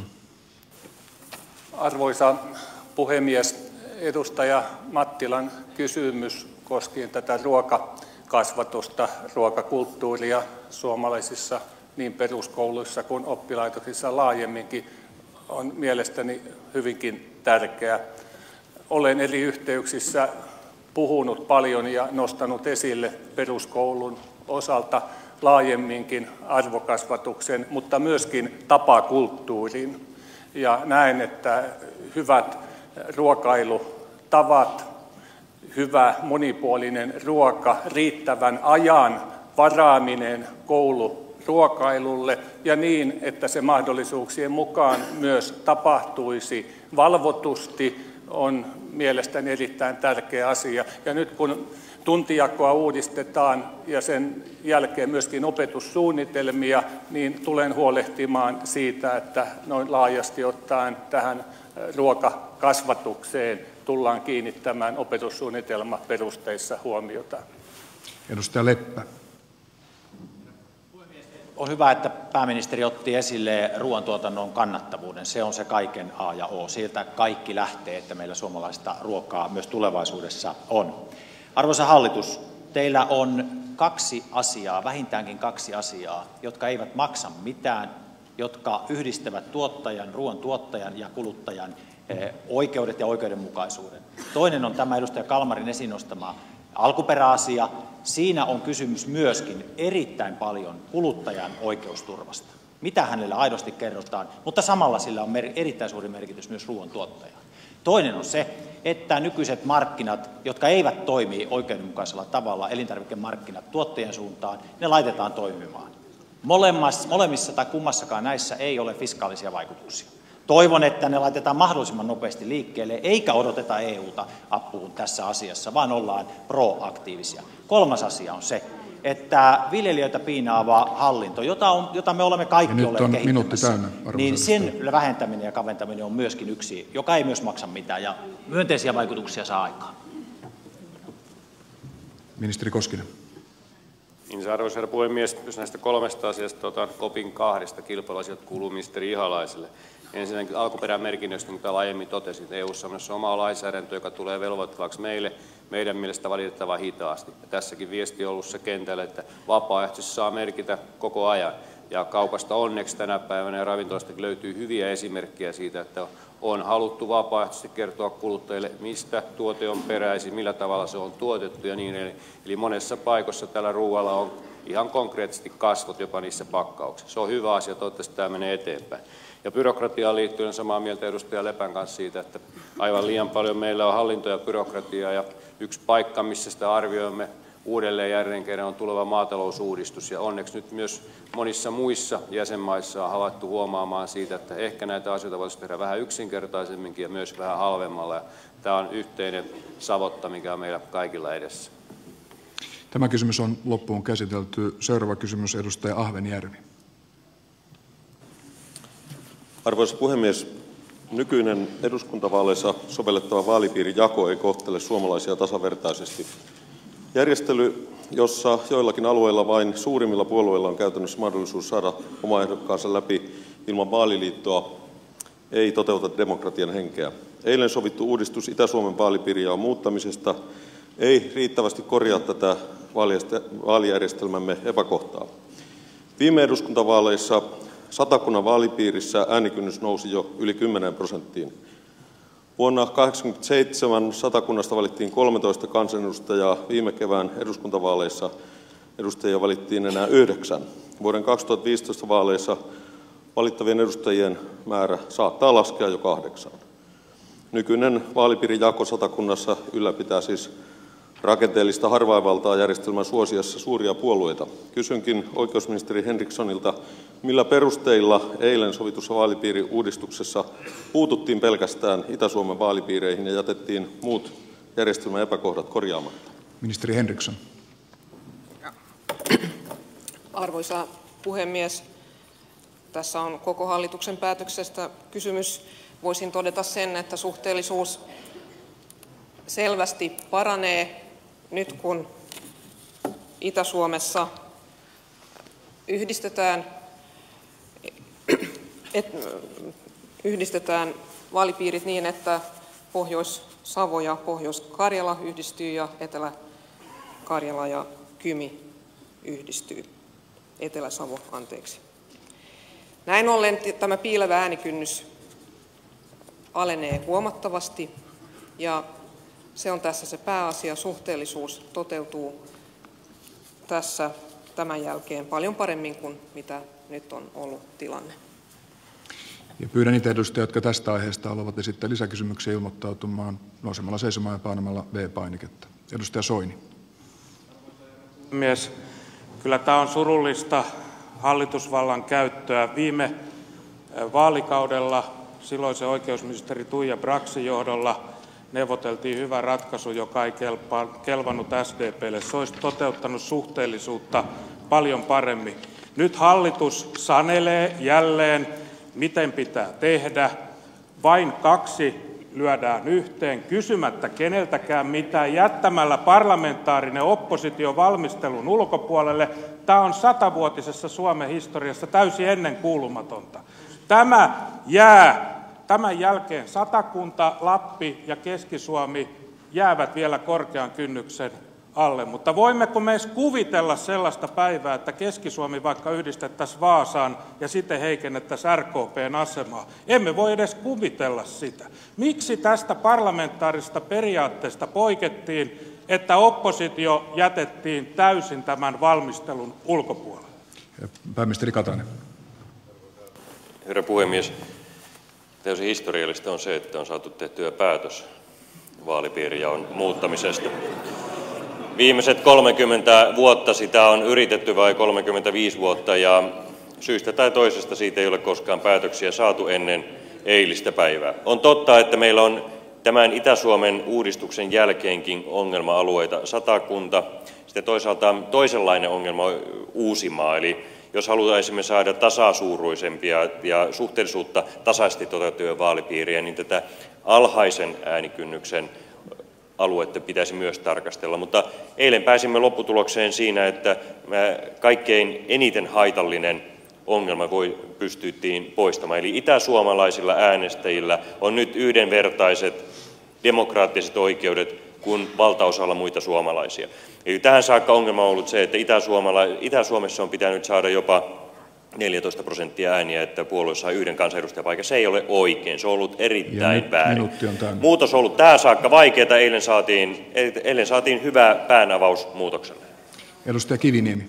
Speaker 18: Arvoisa puhemies, edustaja Mattilan kysymys koskien tätä ruokakasvatusta, ruokakulttuuria suomalaisissa niin peruskouluissa kuin oppilaitoksissa laajemminkin on mielestäni hyvinkin tärkeä. Olen eri yhteyksissä puhunut paljon ja nostanut esille peruskoulun osalta laajemminkin arvokasvatuksen, mutta myöskin tapakulttuurin. Ja näen, että hyvät ruokailutavat, hyvä monipuolinen ruoka, riittävän ajan varaaminen kouluruokailulle ja niin, että se mahdollisuuksien mukaan myös tapahtuisi valvotusti, on mielestäni erittäin tärkeä asia. Ja nyt kun tuntijakoa uudistetaan ja sen jälkeen myöskin opetussuunnitelmia, niin tulen huolehtimaan siitä, että noin laajasti ottaen tähän ruokakasvatukseen tullaan kiinnittämään opetussuunnitelmaperusteissa huomiota.
Speaker 1: Edustaja Leppä.
Speaker 19: On hyvä, että pääministeri otti esille ruoantuotannon kannattavuuden. Se on se kaiken A ja O. Sieltä kaikki lähtee, että meillä suomalaista ruokaa myös tulevaisuudessa on. Arvoisa hallitus, teillä on kaksi asiaa, vähintäänkin kaksi asiaa, jotka eivät maksa mitään, jotka yhdistävät tuottajan, ruoan tuottajan ja kuluttajan oikeudet ja oikeudenmukaisuuden. Toinen on tämä edustaja Kalmarin esiin nostama alkuperäasia. Siinä on kysymys myöskin erittäin paljon kuluttajan oikeusturvasta. Mitä hänelle aidosti kerrotaan, mutta samalla sillä on erittäin suuri merkitys myös ruoan tuottajaan. Toinen on se, että nykyiset markkinat, jotka eivät toimi oikeudenmukaisella tavalla, elintarvikemarkkinat tuottajien suuntaan, ne laitetaan toimimaan. Molemmissa tai kummassakaan näissä ei ole fiskaalisia vaikutuksia. Toivon, että ne laitetaan mahdollisimman nopeasti liikkeelle, eikä odoteta E U:ta apuun tässä asiassa, vaan ollaan proaktiivisia. Kolmas asia on se, että viljelijöitä piinaava hallinto, jota, on, jota me olemme kaikki olleet kehittämässä, täynnä, niin sen vähentäminen ja kaventaminen on myöskin yksi, joka ei myös maksa mitään ja myönteisiä vaikutuksia saa aikaan.
Speaker 1: Ministeri Koskinen.
Speaker 12: Niin, arvoisa herra puhemies, jos näistä kolmesta asiasta otan kopin kahdesta, kilpailuasiat kuuluu ministeri Ihalaiselle. Ensinnäkin alkuperämerkinnöistä, niin kuin aiemmin totesin, E U:ssa on myös oma lainsäädäntö, joka tulee velvoittavaksi meille, meidän mielestä valitettavan hitaasti. Ja tässäkin viesti on ollut se kentällä, että vapaaehtoisesti saa merkitä koko ajan. Ja kaupasta onneksi tänä päivänä ja ravintolastakin löytyy hyviä esimerkkejä siitä, että on haluttu vapaaehtoisesti kertoa kuluttajille, mistä tuote on peräisin, millä tavalla se on tuotettu ja niin edelleen. Eli monessa paikassa tällä ruualla on ihan konkreettisesti kasvot jopa niissä pakkauksissa. Se on hyvä asia, toivottavasti tämä menee eteenpäin. Ja byrokratiaan liittyen samaa mieltä edustaja Lepän kanssa siitä, että aivan liian paljon meillä on hallinto- ja byrokratiaa ja yksi paikka, missä sitä arvioimme uudelleen jälleen kerran on tuleva maatalousuudistus ja onneksi nyt myös monissa muissa jäsenmaissa on havaittu huomaamaan siitä, että ehkä näitä asioita voisi tehdä vähän yksinkertaisemminkin ja myös vähän halvemmalla. Ja tämä on yhteinen savotta, mikä on meillä kaikilla edessä.
Speaker 1: Tämä kysymys on loppuun käsitelty. Seuraava kysymys, edustaja Ahvenjärvi.
Speaker 20: Arvoisa puhemies, nykyinen eduskuntavaaleissa sovellettava vaalipiirijako ei kohtele suomalaisia tasavertaisesti. Järjestely, jossa joillakin alueilla vain suurimmilla puolueilla on käytännössä mahdollisuus saada oma ehdokkaansa läpi ilman vaaliliittoa, ei toteuta demokratian henkeä. Eilen sovittu uudistus Itä-Suomen vaalipiirijaon muuttamisesta ei riittävästi korjaa tätä vaalijärjestelmämme epäkohtaa. Viime eduskuntavaaleissa Satakunnan vaalipiirissä äänikynnys nousi jo yli kymmeneen prosenttiin. Vuonna tuhatyhdeksänsataakahdeksankymmentäseitsemän Satakunnasta valittiin kolmetoista kansanedustajaa, viime kevään eduskuntavaaleissa edustajia valittiin enää yhdeksän. Vuoden kaksituhattaviisitoista vaaleissa valittavien edustajien määrä saattaa laskea jo kahdeksaan. Nykyinen vaalipiirijako Satakunnassa ylläpitää siis rakenteellista harvainvaltaa järjestelmän suosiassa suuria puolueita. Kysynkin oikeusministeri Henrikssonilta, millä perusteilla eilen sovitussa vaalipiiriuudistuksessa puututtiin pelkästään Itä-Suomen vaalipiireihin ja jätettiin muut järjestelmän epäkohdat korjaamatta?
Speaker 1: Ministeri Henriksson.
Speaker 3: Arvoisa puhemies, tässä on koko hallituksen päätöksestä kysymys. Voisin todeta sen, että suhteellisuus selvästi paranee nyt, kun Itä-Suomessa yhdistetään, et, yhdistetään vaalipiirit niin, että Pohjois-Savo ja Pohjois-Karjala yhdistyy ja Etelä-Karjala ja Kymi yhdistyy. Etelä-Savo, anteeksi. Näin ollen tämä piilevä äänikynnys alenee huomattavasti ja se on tässä se pääasia. Suhteellisuus toteutuu tässä tämän jälkeen paljon paremmin kuin mitä nyt on ollut tilanne.
Speaker 1: Ja pyydän niitä edustajia, jotka tästä aiheesta haluavat esittää lisäkysymyksiä, ilmoittautumaan nousemalla seisomaan ja painamalla V-painiketta. Edustaja Soini.
Speaker 21: Mies. Kyllä tämä on surullista hallitusvallan käyttöä. Viime vaalikaudella silloisen oikeusministeri Tuija Braxin johdolla neuvoteltiin hyvä ratkaisu, joka ei kelpaa, kelvannut S D P:lle. Se olisi toteuttanut suhteellisuutta paljon paremmin. Nyt hallitus sanelee jälleen, miten pitää tehdä. Vain kaksi lyödään yhteen, kysymättä keneltäkään mitään, jättämällä parlamentaarinen oppositio valmistelun ulkopuolelle. Tämä on satavuotisessa Suomen historiassa täysin ennenkuulumatonta. Tämä jää, tämän jälkeen Satakunta, Lappi ja Keski-Suomi jäävät vielä korkean kynnyksen alle, mutta voimmeko me edes kuvitella sellaista päivää, että Keski-Suomi vaikka yhdistettäisiin Vaasaan ja sitten heikennettäisiin R K P:n asemaa? Emme voi edes kuvitella sitä. Miksi tästä parlamentaarisesta periaatteesta poikettiin, että oppositio jätettiin täysin tämän valmistelun ulkopuolelle?
Speaker 1: Pääministeri Katainen.
Speaker 13: Herra puhemies, täysin historiallista on se, että on saatu tehtyä päätös vaalipiirijaon muuttamisesta. Viimeiset kolmekymmentä vuotta sitä on yritetty, vai kolmekymmentäviisi vuotta, ja syystä tai toisesta siitä ei ole koskaan päätöksiä saatu ennen eilistä päivää. On totta, että meillä on tämän Itä-Suomen uudistuksen jälkeenkin ongelma-alueita Satakunta, sitten toisaalta toisenlainen ongelma on Uusimaa, eli jos haluaisimme saada tasasuuruisempia ja suhteellisuutta tasaisesti toteutuvia vaalipiiriä, niin tätä alhaisen äänikynnyksen aluetta pitäisi myös tarkastella, mutta eilen pääsimme lopputulokseen siinä, että kaikkein eniten haitallinen ongelma voi, pystyttiin poistamaan. Eli itäsuomalaisilla äänestäjillä on nyt yhdenvertaiset demokraattiset oikeudet kuin valtaosalla muita suomalaisia. Eli tähän saakka ongelma on ollut se, että Itä-Suomessa on pitänyt saada jopa neljätoista prosenttia ääniä, että puolue saa yhden kansanedustajapaikan. Se ei ole oikein, se on ollut erittäin väärin. Muutos on ollut tähän saakka vaikeaa, eilen saatiin, eilen saatiin hyvä päänavaus muutokselle.
Speaker 1: Edustaja Kiviniemi.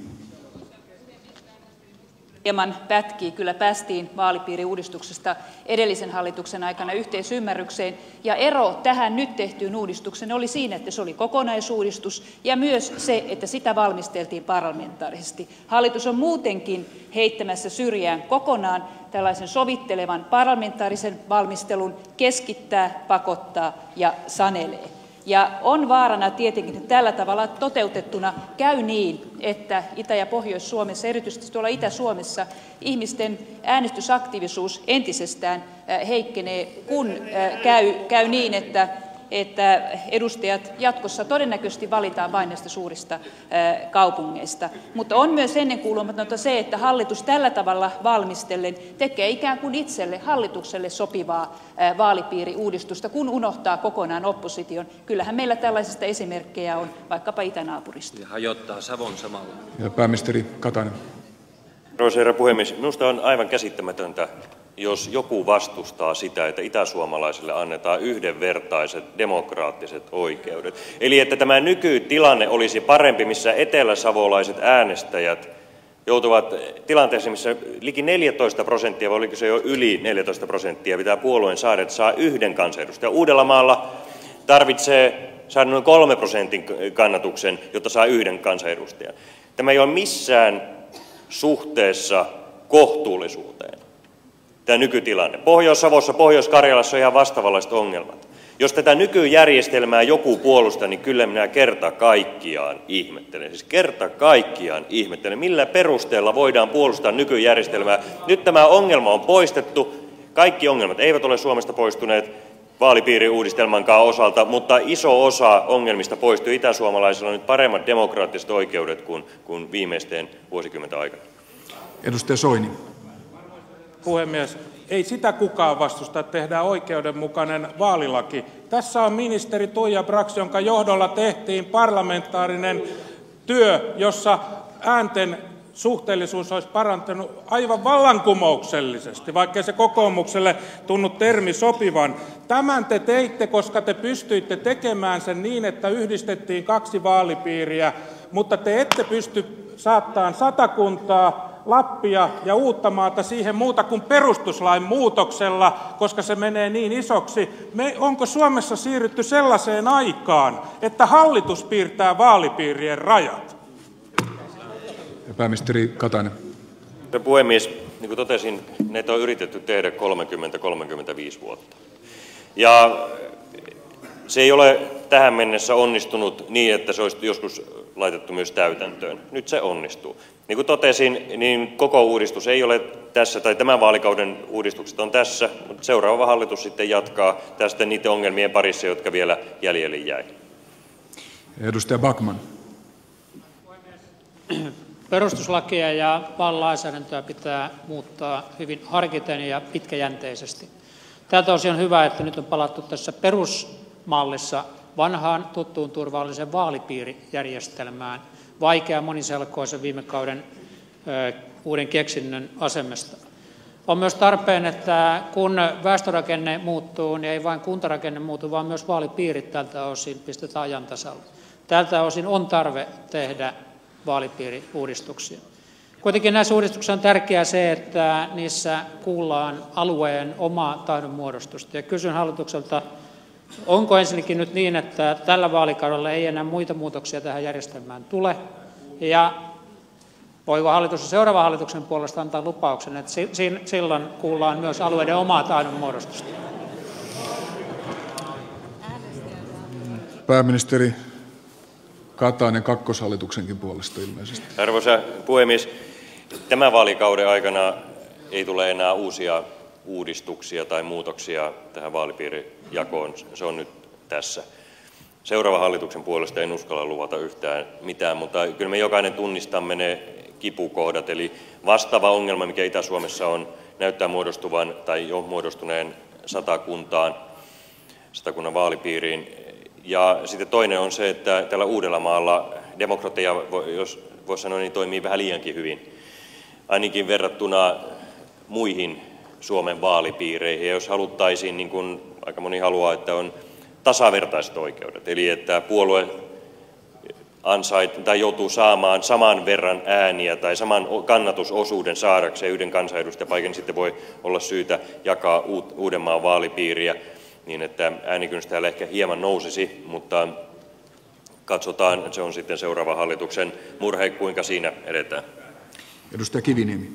Speaker 22: Hieman pätkii. Kyllä päästiin vaalipiiriuudistuksesta edellisen hallituksen aikana yhteisymmärrykseen. Ja ero tähän nyt tehtyyn uudistukseen oli siinä, että se oli kokonaisuudistus ja myös se, että sitä valmisteltiin parlamentaarisesti. Hallitus on muutenkin heittämässä syrjään kokonaan tällaisen sovittelevan parlamentaarisen valmistelun, keskittää, pakottaa ja sanelee. Ja on vaarana tietenkin, että tällä tavalla toteutettuna käy niin, että Itä- ja Pohjois-Suomessa, erityisesti tuolla Itä-Suomessa, ihmisten äänestysaktiivisuus entisestään heikkenee, kun käy, käy niin, että, että edustajat jatkossa todennäköisesti valitaan vain näistä suurista kaupungeista. Mutta on myös ennenkuulumatonta se, että hallitus tällä tavalla valmistellen tekee ikään kuin itselle, hallitukselle sopivaa vaalipiiriuudistusta, kun unohtaa kokonaan opposition. Kyllähän meillä tällaisista esimerkkejä on vaikkapa itänaapurista.
Speaker 23: Ja hajottaa Savon samalla.
Speaker 1: Ja pääministeri Katainen.
Speaker 13: Arvoisa herra puhemies, minusta on aivan käsittämätöntä, jos joku vastustaa sitä, että itäsuomalaisille annetaan yhdenvertaiset demokraattiset oikeudet. Eli että tämä nykytilanne olisi parempi, missä eteläsavolaiset äänestäjät joutuvat tilanteeseen, missä liki neljätoista prosenttia, vai oliko se jo yli neljätoista prosenttia, pitää puolueen saada, että saa yhden kansanedustajan. Uudellamaalla tarvitsee saada noin kolme prosentin kannatuksen, jotta saa yhden kansanedustajan. Tämä ei ole missään suhteessa kohtuullisuuteen, tämä nykytilanne. Pohjois-Savossa, Pohjois-Karjalassa on ihan vastaavanlaiset ongelmat. Jos tätä nykyjärjestelmää joku puolustaa, niin kyllä minä kerta kaikkiaan ihmettelen. Siis kerta kaikkiaan ihmettelen, millä perusteella voidaan puolustaa nykyjärjestelmää. Nyt tämä ongelma on poistettu. Kaikki ongelmat eivät ole Suomesta poistuneet vaalipiiriuudistelmankaan osalta, mutta iso osa ongelmista poistuu. Itäsuomalaisilla on nyt paremmat demokraattiset oikeudet kuin, kuin viimeisten vuosikymmenten aikana.
Speaker 1: Edustaja Soini.
Speaker 21: Puhemies, ei sitä kukaan vastusta, että tehdään oikeudenmukainen vaalilaki. Tässä on ministeri Tuija Brax, jonka johdolla tehtiin parlamentaarinen työ, jossa äänten suhteellisuus olisi parantunut aivan vallankumouksellisesti, vaikkei se kokoomukselle tunnu termi sopivan. Tämän te teitte, koska te pystyitte tekemään sen niin, että yhdistettiin kaksi vaalipiiriä, mutta te ette pysty saattamaan Satakuntaa, Lappia ja Uuttamaata siihen muuta kuin perustuslain muutoksella, koska se menee niin isoksi. Me, onko Suomessa siirrytty sellaiseen aikaan, että hallitus piirtää vaalipiirien rajat?
Speaker 1: Ja pääministeri Katainen.
Speaker 13: Herra puhemies, niin kuin totesin, näitä on yritetty tehdä kolmekymmentä kolmekymmentäviisi vuotta. Ja se ei ole tähän mennessä onnistunut niin, että se olisi joskus laitettu myös täytäntöön. Nyt se onnistuu. Niin kuin totesin, niin koko uudistus ei ole tässä, tai tämän vaalikauden uudistukset on tässä, mutta seuraava hallitus sitten jatkaa tästä niiden ongelmien parissa, jotka vielä jäljelle jäi.
Speaker 1: Edustaja Backman.
Speaker 2: Perustuslakia ja vaalilainsäädäntöä pitää muuttaa hyvin harkiten ja pitkäjänteisesti. Tältä osin on hyvä, että nyt on palattu tässä perusmallissa vanhaan tuttuun turvalliseen vaalipiirijärjestelmään vaikean moniselkoisen viime kauden ö, uuden keksinnön asemesta. On myös tarpeen, että kun väestörakenne muuttuu, niin ei vain kuntarakenne muutu, vaan myös vaalipiirit tältä osin pistetään ajan tasalla. Tältä osin on tarve tehdä vaalipiiriuudistuksia. Kuitenkin näissä uudistuksissa on tärkeää se, että niissä kuullaan alueen omaa tahdonmuodostusta. Ja kysyn hallitukselta, onko ensinnäkin nyt niin, että tällä vaalikaudella ei enää muita muutoksia tähän järjestelmään tule? Ja voiko hallitus seuraavan hallituksen puolesta antaa lupauksen, että silloin kuullaan myös alueiden omaa tahdonmuodostusta?
Speaker 1: Pääministeri Katainen kakkoshallituksenkin puolesta ilmeisesti.
Speaker 13: Arvoisa puhemies, tämän vaalikauden aikana ei tule enää uusia uudistuksia tai muutoksia tähän vaalipiirijakoon. Se on nyt tässä. Seuraavan hallituksen puolesta en uskalla luvata yhtään mitään, mutta kyllä me jokainen tunnistamme ne kipukohdat. Eli vastaava ongelma, mikä Itä-Suomessa on, näyttää muodostuvan tai jo muodostuneen Satakuntaan, Satakunnan vaalipiiriin. Ja sitten toinen on se, että tällä Uudellamaalla demokratia, jos voisi sanoa, niin toimii vähän liiankin hyvin, ainakin verrattuna muihin Suomen vaalipiireihin. Ja jos haluttaisiin, niin kuin aika moni haluaa, että on tasavertaiset oikeudet, eli että puolue ansait, tai joutuu saamaan saman verran ääniä tai saman kannatusosuuden saadakseen yhden kansanedustajapaikan, niin sitten voi olla syytä jakaa Uudenmaan vaalipiiriä niin, että äänikynnys täällä ehkä hieman nousisi, mutta katsotaan, se on sitten seuraava hallituksen murhe, kuinka siinä edetään.
Speaker 1: Edustaja Kiviniemi.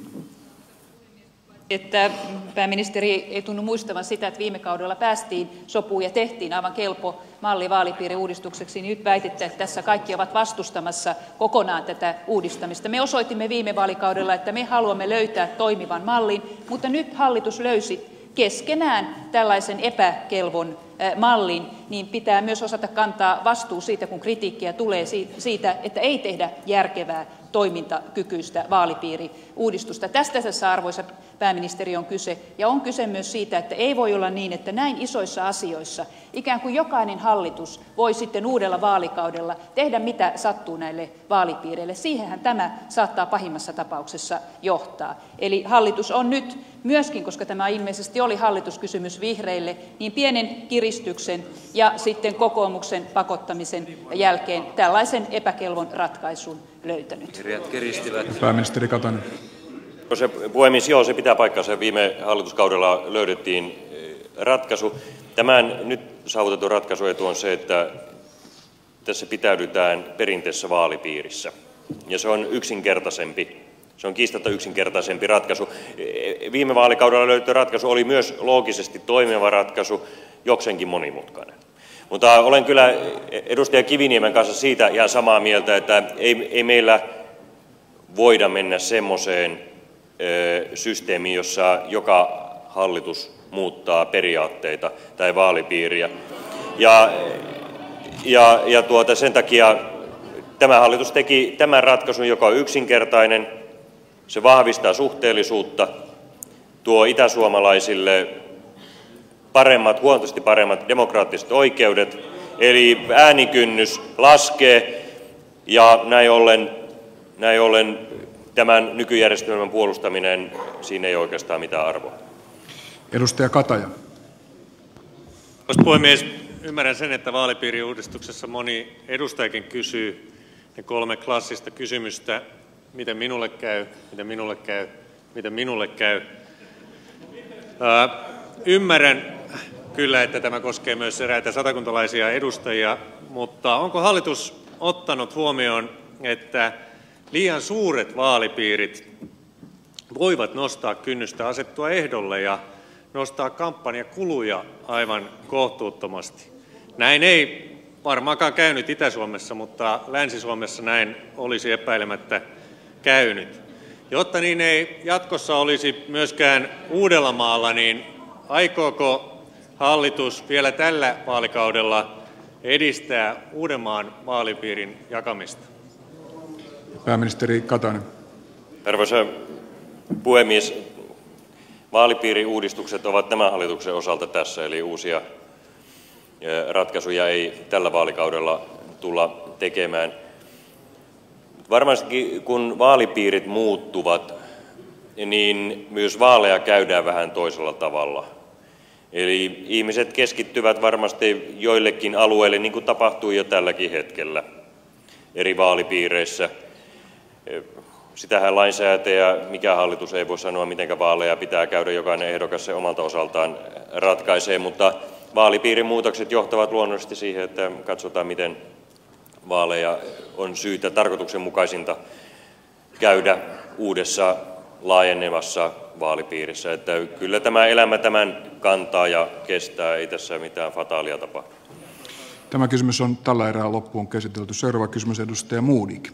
Speaker 22: Että pääministeri ei tunnu muistavan sitä, että viime kaudella päästiin sopuun ja tehtiin aivan kelpo malli vaalipiiriuudistukseksi, niin nyt väititte, että tässä kaikki ovat vastustamassa kokonaan tätä uudistamista. Me osoitimme viime vaalikaudella, että me haluamme löytää toimivan mallin, mutta nyt hallitus löysi keskenään tällaisen epäkelvon mallin, niin pitää myös osata kantaa vastuu siitä, kun kritiikkiä tulee siitä, että ei tehdä järkevää toimintakykyistä vaalipiiriuudistusta. Tästä tässä, arvoisa pääministeri, on kyse. Ja on kyse myös siitä, että ei voi olla niin, että näin isoissa asioissa ikään kuin jokainen hallitus voi sitten uudella vaalikaudella tehdä mitä sattuu näille vaalipiireille. Siihenhän tämä saattaa pahimmassa tapauksessa johtaa. Eli hallitus on nyt myöskin, koska tämä ilmeisesti oli hallituskysymys vihreille, niin pienen kiristyksen ja sitten kokoomuksen pakottamisen jälkeen tällaisen epäkelvon ratkaisun löytänyt.
Speaker 1: Pääministeri Katainen.
Speaker 13: Se, puhemies, joo, se pitää paikkansa. Viime hallituskaudella löydettiin ratkaisu. Tämän nyt saavutetun ratkaisun etu on se, että tässä pitäydytään perinteisessä vaalipiirissä. Ja se on yksinkertaisempi, se on kiistatta yksinkertaisempi ratkaisu. Viime vaalikaudella löytynyt ratkaisu oli myös loogisesti toimiva ratkaisu, jokseenkin monimutkainen. Mutta olen kyllä edustaja Kiviniemen kanssa siitä ihan samaa mieltä, että ei, ei meillä voida mennä semmoiseen systeemiin, jossa joka hallitus muuttaa periaatteita tai vaalipiiriä. Ja, ja, ja tuota, sen takia tämä hallitus teki tämän ratkaisun, joka on yksinkertainen, se vahvistaa suhteellisuutta, tuo itäsuomalaisille paremmat, huomattavasti paremmat demokraattiset oikeudet, eli äänikynnys laskee ja näin ollen, näin ollen tämän nykyjärjestelmän puolustaminen, siinä ei oikeastaan mitään arvoa.
Speaker 1: Edustaja Kataja.
Speaker 4: Arvoisa puhemies, ymmärrän sen, että vaalipiiriuudistuksessa moni edustajakin kysyy ne kolme klassista kysymystä, miten minulle käy, miten minulle käy, miten minulle käy. Ää, ymmärrän kyllä, että tämä koskee myös eräitä satakuntalaisia edustajia, mutta onko hallitus ottanut huomioon, että liian suuret vaalipiirit voivat nostaa kynnystä asettua ehdolle ja nostaa kampanjakuluja aivan kohtuuttomasti? Näin ei varmaankaan käynyt Itä-Suomessa, mutta Länsi-Suomessa näin olisi epäilemättä käynyt. Jotta niin ei jatkossa olisi myöskään Uudellamaalla, niin aikooko hallitus vielä tällä vaalikaudella edistää Uudenmaan vaalipiirin jakamista?
Speaker 1: Pääministeri Katainen.
Speaker 13: Arvoisa puhemies, vaalipiiriuudistukset ovat tämän hallituksen osalta tässä, eli uusia ratkaisuja ei tällä vaalikaudella tulla tekemään. Varmasti kun vaalipiirit muuttuvat, niin myös vaaleja käydään vähän toisella tavalla. Eli ihmiset keskittyvät varmasti joillekin alueille, niin kuin tapahtuu jo tälläkin hetkellä eri vaalipiireissä. Sitähän lainsäätäjä, mikä hallitus ei voi sanoa, miten vaaleja pitää käydä, jokainen ehdokas se omalta osaltaan ratkaisee, mutta vaalipiirin muutokset johtavat luonnollisesti siihen, että katsotaan, miten vaaleja on syytä tarkoituksenmukaisinta käydä uudessa laajenevassa vaalipiirissä. Että kyllä tämä elämä tämän kantaa ja kestää, ei tässä mitään fataalia tapahdu.
Speaker 1: Tämä kysymys on tällä erää loppuun käsitelty. Seuraava kysymys edustaja Modig.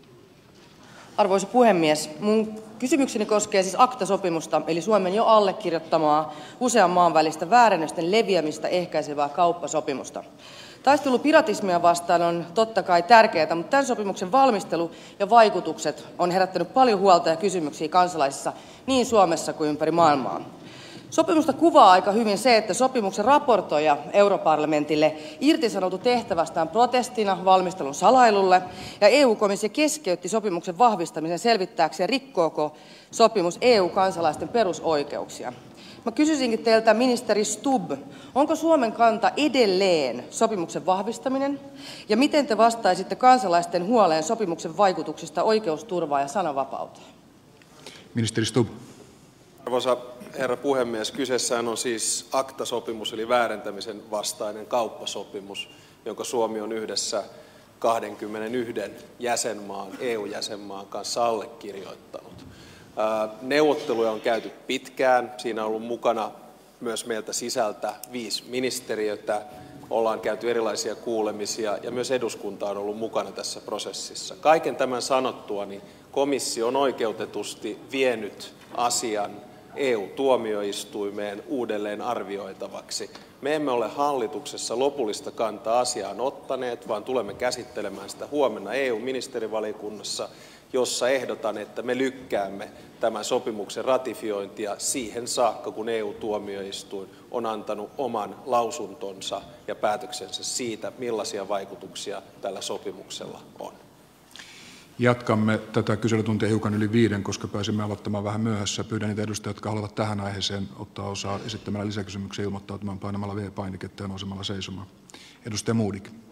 Speaker 5: Arvoisa puhemies, mun kysymykseni koskee siis ACTA-sopimusta, eli Suomen jo allekirjoittamaa usean maan välistä väärennösten leviämistä ehkäisevää kauppasopimusta. Taistelu piratismia vastaan on totta kai tärkeää, mutta tämän sopimuksen valmistelu ja vaikutukset on herättänyt paljon huolta ja kysymyksiä kansalaisissa niin Suomessa kuin ympäri maailmaa. Sopimusta kuvaa aika hyvin se, että sopimuksen raportoija europarlamentille irtisanoutui tehtävästään protestina valmistelun salailulle, ja E U-komissio keskeytti sopimuksen vahvistamisen selvittääkseen, rikkooko sopimus E U-kansalaisten perusoikeuksia. Mä kysyisinkin teiltä, ministeri Stubb, onko Suomen kanta edelleen sopimuksen vahvistaminen, ja miten te vastaisitte kansalaisten huoleen sopimuksen vaikutuksista oikeusturvaan ja sananvapauteen?
Speaker 1: Ministeri Stubb.
Speaker 23: Arvoisa herra puhemies, kyseessähän on siis ACTA-sopimus eli väärentämisen vastainen kauppasopimus, jonka Suomi on yhdessä kaksikymmentäyksi jäsenmaan, E U-jäsenmaan kanssa allekirjoittanut. Neuvotteluja on käyty pitkään, siinä on ollut mukana myös meiltä sisältä viisi ministeriötä, ollaan käyty erilaisia kuulemisia ja myös eduskunta on ollut mukana tässä prosessissa. Kaiken tämän sanottua, niin komissio on oikeutetusti vienyt asian E U-tuomioistuimeen uudelleen arvioitavaksi. Me emme ole hallituksessa lopullista kantaa asiaan ottaneet, vaan tulemme käsittelemään sitä huomenna E U-ministerivaliokunnassa, jossa ehdotan, että me lykkäämme tämän sopimuksen ratifiointia siihen saakka, kun E U-tuomioistuin on antanut oman lausuntonsa ja päätöksensä siitä, millaisia vaikutuksia tällä sopimuksella on.
Speaker 1: Jatkamme tätä kyselytuntia hiukan yli viiden, koska pääsimme aloittamaan vähän myöhässä. Pyydän niitä edustajia, jotka haluavat tähän aiheeseen ottaa osaa esittämällä lisäkysymyksiä ilmoittautumaan painamalla V-painiketta ja nousemalla seisomaan. Edustaja Modig.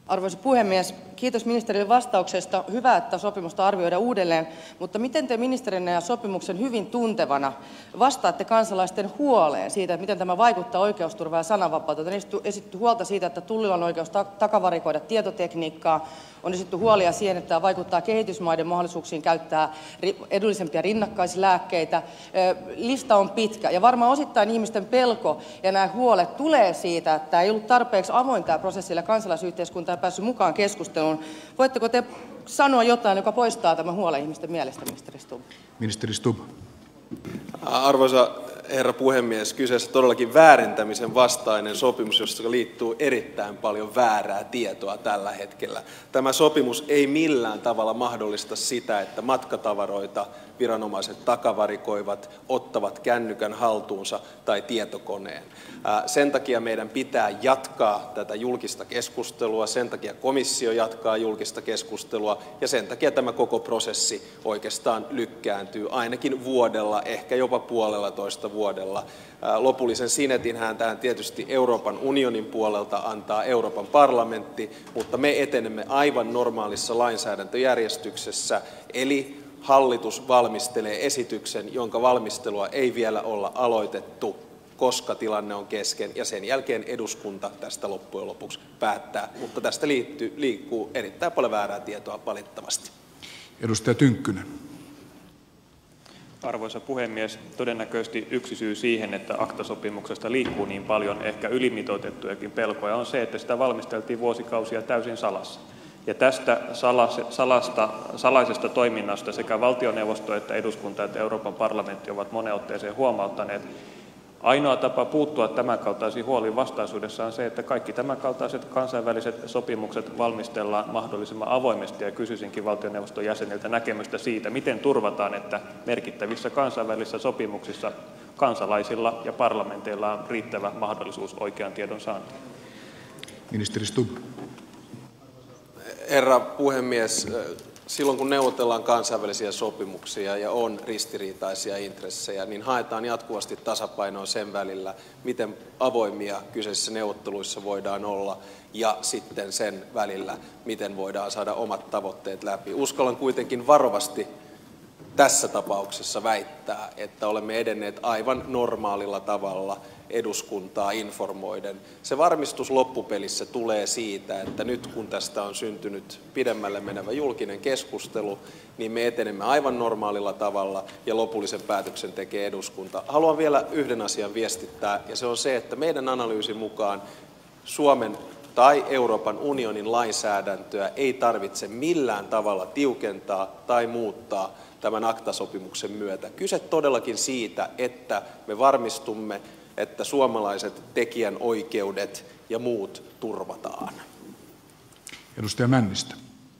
Speaker 5: Arvoisa puhemies, kiitos ministerille vastauksesta. Hyvä, että sopimusta arvioidaan uudelleen, mutta miten te ministerinä ja sopimuksen hyvin tuntevana vastaatte kansalaisten huoleen siitä, että miten tämä vaikuttaa oikeusturvaan ja sananvapauteen? On esitetty huolta siitä, että Tullilla on oikeus takavarikoida tietotekniikkaa. On esitetty huolia siihen, että tämä vaikuttaa kehitysmaiden mahdollisuuksiin käyttää edullisempia rinnakkaislääkkeitä. Lista on pitkä ja varmaan osittain ihmisten pelko ja nämä huolet tulee siitä, että ei ollut tarpeeksi avoin tämä prosessi ja kansalaisyhteiskunta ei päässyt mukaan keskusteluun. Voitteko te sanoa jotain, joka poistaa tämän huolen ihmisten mielestä, ministeri Stubb?
Speaker 1: Ministeri Stubb.
Speaker 23: Arvoisa herra puhemies, kyseessä todellakin väärentämisen vastainen sopimus, josta liittyy erittäin paljon väärää tietoa tällä hetkellä. Tämä sopimus ei millään tavalla mahdollista sitä, että matkatavaroita viranomaiset takavarikoivat, ottavat kännykän haltuunsa tai tietokoneen. Sen takia meidän pitää jatkaa tätä julkista keskustelua, sen takia komissio jatkaa julkista keskustelua ja sen takia tämä koko prosessi oikeastaan lykkääntyy ainakin vuodella, ehkä jopa puolella toista vuodella. Lopullisen sinetinhän tähän tietysti Euroopan unionin puolelta antaa Euroopan parlamentti, mutta me etenemme aivan normaalissa lainsäädäntöjärjestyksessä, eli hallitus valmistelee esityksen, jonka valmistelua ei vielä olla aloitettu, koska tilanne on kesken, ja sen jälkeen eduskunta tästä loppujen lopuksi päättää. Mutta tästä liittyy, liikkuu erittäin paljon väärää tietoa valitettavasti.
Speaker 1: Edustaja Tynkkynen.
Speaker 6: Arvoisa puhemies, todennäköisesti yksi syy siihen, että ACTA-sopimuksesta liikkuu niin paljon ehkä ylimitoitettujakin pelkoja, on se, että sitä valmisteltiin vuosikausia täysin salassa. Ja tästä salasta, salaisesta toiminnasta sekä valtioneuvosto että eduskunta että Euroopan parlamentti ovat moneen otteeseen huomauttaneet. Ainoa tapa puuttua tämänkaltaisiin huoliin vastaisuudessa on se, että kaikki tämänkaltaiset kansainväliset sopimukset valmistellaan mahdollisimman avoimesti, ja kysyisinkin valtioneuvoston jäseniltä näkemystä siitä, miten turvataan, että merkittävissä kansainvälisissä sopimuksissa kansalaisilla ja parlamenteilla on riittävä mahdollisuus oikean tiedon saantiin.
Speaker 1: Ministeri Stubb.
Speaker 23: Herra puhemies, silloin kun neuvotellaan kansainvälisiä sopimuksia ja on ristiriitaisia intressejä, niin haetaan jatkuvasti tasapainoa sen välillä, miten avoimia kyseisissä neuvotteluissa voidaan olla, ja sitten sen välillä, miten voidaan saada omat tavoitteet läpi. Uskallan kuitenkin varovasti tässä tapauksessa väittää, että olemme edenneet aivan normaalilla tavalla eduskuntaa informoiden. Se varmistus loppupelissä tulee siitä, että nyt kun tästä on syntynyt pidemmälle menevä julkinen keskustelu, niin me etenemme aivan normaalilla tavalla ja lopullisen päätöksen tekee eduskunta. Haluan vielä yhden asian viestittää, ja se on se, että meidän analyysin mukaan Suomen tai Euroopan unionin lainsäädäntöä ei tarvitse millään tavalla tiukentaa tai muuttaa tämän ACTA-sopimuksen myötä. Kyse todellakin siitä, että me varmistumme, että suomalaiset tekijänoikeudet ja muut turvataan.
Speaker 1: Edustaja Männistö.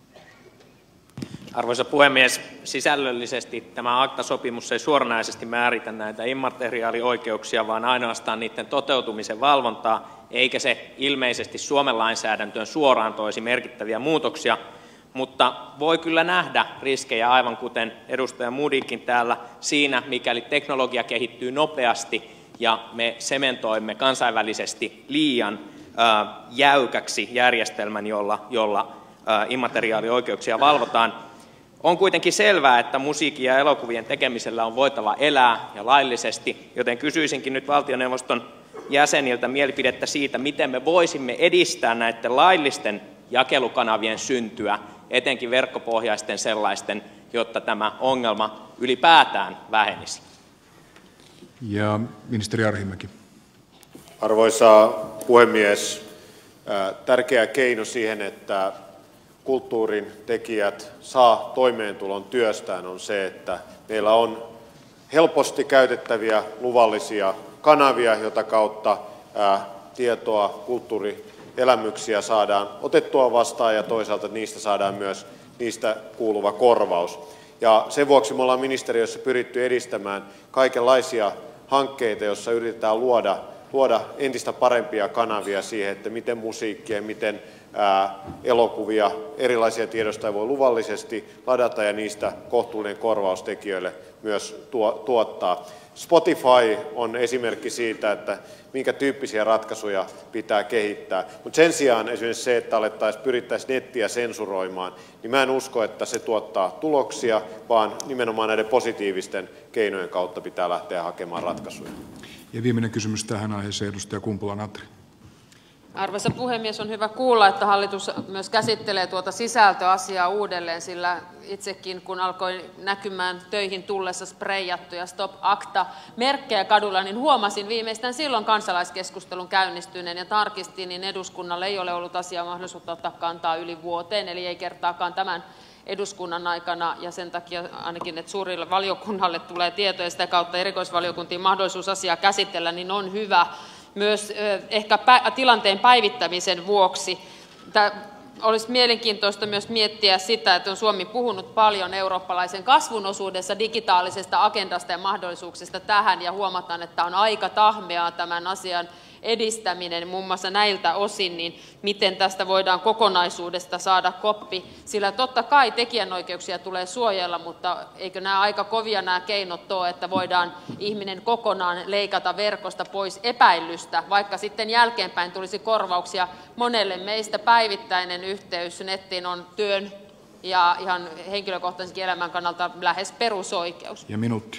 Speaker 7: Arvoisa puhemies, sisällöllisesti tämä ACTA-sopimus ei suoranaisesti määritä näitä immateriaalioikeuksia, vaan ainoastaan niiden toteutumisen valvontaa, eikä se ilmeisesti Suomen lainsäädäntöön suoraan toisi merkittäviä muutoksia, mutta voi kyllä nähdä riskejä, aivan kuten edustaja Modigkin täällä, siinä, mikäli teknologia kehittyy nopeasti ja me sementoimme kansainvälisesti liian äh, jäykäksi järjestelmän, jolla, jolla äh, immateriaalioikeuksia valvotaan. On kuitenkin selvää, että musiikin ja elokuvien tekemisellä on voitava elää ja laillisesti, joten kysyisinkin nyt valtioneuvoston jäseniltä mielipidettä siitä, miten me voisimme edistää näiden laillisten jakelukanavien syntyä, etenkin verkkopohjaisten sellaisten, jotta tämä ongelma ylipäätään vähenisi.
Speaker 1: Ja ministeri Arhinmäki.
Speaker 14: Arvoisa puhemies, tärkeä keino siihen, että kulttuurin tekijät saa toimeentulon työstään, on se, että meillä on helposti käytettäviä luvallisia kanavia, jota kautta tietoa, kulttuurielämyksiä saadaan otettua vastaan ja toisaalta niistä saadaan myös niistä kuuluva korvaus. Ja sen vuoksi me ollaan ministeriössä pyritty edistämään kaikenlaisia hankkeita, joissa yritetään luoda, luoda entistä parempia kanavia siihen, että miten musiikkia, miten ää, elokuvia, erilaisia tiedostoja voi luvallisesti ladata ja niistä kohtuullinen korvaus tekijöille myös tuo, tuottaa. Spotify on esimerkki siitä, että minkä tyyppisiä ratkaisuja pitää kehittää. Mutta sen sijaan esimerkiksi se, että alettaisiin, pyrittäisiin nettiä sensuroimaan, niin mä en usko, että se tuottaa tuloksia, vaan nimenomaan näiden positiivisten keinojen kautta pitää lähteä hakemaan ratkaisuja.
Speaker 1: Ja viimeinen kysymys tähän aiheeseen, edustaja Kumpula-Natri.
Speaker 8: Arvoisa puhemies, on hyvä kuulla, että hallitus myös käsittelee tuota sisältöasiaa uudelleen, sillä itsekin kun alkoi näkymään töihin tullessa spreijattuja Stop Acta-merkkejä kadulla, niin huomasin viimeistään silloin kansalaiskeskustelun käynnistyneen ja tarkistin, niin eduskunnalle ei ole ollut asiaa mahdollisuutta ottaa kantaa yli vuoteen, eli ei kertaakaan tämän eduskunnan aikana, ja sen takia ainakin, että suurille valiokunnalle tulee tietoja ja sitä kautta erikoisvaliokuntiin mahdollisuus asiaa käsitellä, niin on hyvä myös ehkä tilanteen päivittämisen vuoksi. Tämä olisi mielenkiintoista myös miettiä sitä, että on Suomi puhunut paljon eurooppalaisen kasvun osuudessa digitaalisesta agendasta ja mahdollisuuksista tähän, ja huomataan, että on aika tahmeaa tämän asian edistäminen muun muassa näiltä osin, niin miten tästä voidaan kokonaisuudesta saada koppi, sillä totta kai tekijänoikeuksia tulee suojella, mutta eikö nämä aika kovia nämä keinot ole, että voidaan ihminen kokonaan leikata verkosta pois epäilystä, vaikka sitten jälkeenpäin tulisi korvauksia. Monelle meistä päivittäinen yhteys nettiin on työn ja ihan henkilökohtaisen elämän kannalta lähes perusoikeus.
Speaker 1: Ja minuutti.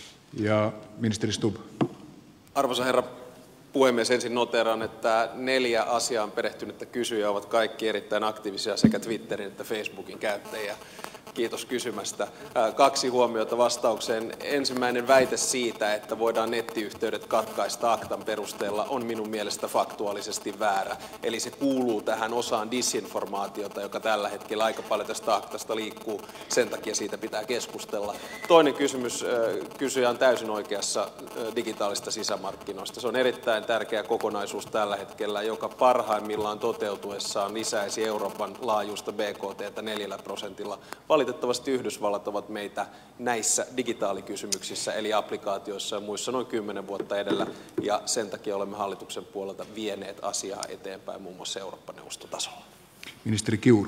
Speaker 1: Ja ministeri Stubb.
Speaker 23: Arvoisa herra puhemies, ensin noteeraan, että neljä asiaan perehtynyttä kysyjää ovat kaikki erittäin aktiivisia sekä Twitterin että Facebookin käyttäjiä. Kiitos kysymästä. Kaksi huomiota vastaukseen. Ensimmäinen väite siitä, että voidaan nettiyhteydet katkaista Actan perusteella, on minun mielestä faktuaalisesti väärä. Eli se kuuluu tähän osaan disinformaatiota, joka tällä hetkellä aika paljon tästä Actasta liikkuu. Sen takia siitä pitää keskustella. Toinen kysymys. Kysyjä on täysin oikeassa digitaalista sisämarkkinoista. Se on erittäin tärkeä kokonaisuus tällä hetkellä, joka parhaimmillaan toteutuessaan lisäisi Euroopan laajuista B K T:tä neljällä prosentilla. Valitettavasti Yhdysvallat ovat meitä näissä digitaalikysymyksissä, eli applikaatioissa ja muissa noin kymmenen vuotta edellä, ja sen takia olemme hallituksen puolelta vieneet asiaa eteenpäin muun muassa Eurooppa-neuvostotasolla.
Speaker 1: Ministeri Kiuru.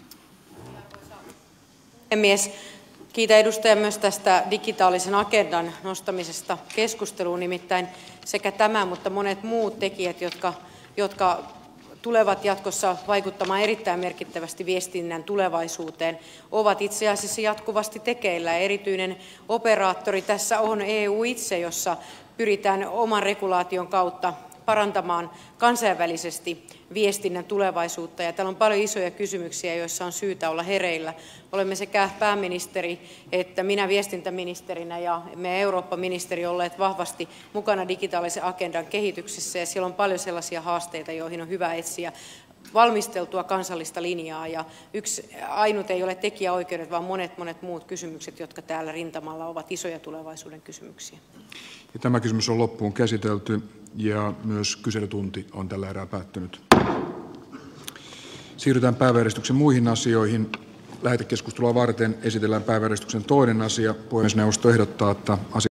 Speaker 9: Puhemies, kiitän edustajaa myös tästä digitaalisen agendan nostamisesta keskusteluun, nimittäin sekä tämä, mutta monet muut tekijät, jotka, jotka tulevat jatkossa vaikuttamaan erittäin merkittävästi viestinnän tulevaisuuteen, ovat itse asiassa jatkuvasti tekeillä. Erityinen operaattori tässä on E U itse, jossa pyritään oman regulaation kautta parantamaan kansainvälisesti viestinnän tulevaisuutta. Ja täällä on paljon isoja kysymyksiä, joissa on syytä olla hereillä. Olemme sekä pääministeri että minä viestintäministerinä ja me Eurooppa-ministeri olleet vahvasti mukana digitaalisen agendan kehityksessä, ja siellä on paljon sellaisia haasteita, joihin on hyvä etsiä valmisteltua kansallista linjaa. Ja yksi ainut ei ole tekijäoikeudet, vaan monet monet muut kysymykset, jotka täällä rintamalla ovat isoja tulevaisuuden kysymyksiä.
Speaker 1: Ja tämä kysymys on loppuun käsitelty ja myös kyselytunti on tällä erää päättynyt. Siirrytään päiväjärjestyksen muihin asioihin. Lähetekeskustelua varten esitellään päiväjärjestyksen toinen asia. Puhemiesneuvosto ehdottaa, että asia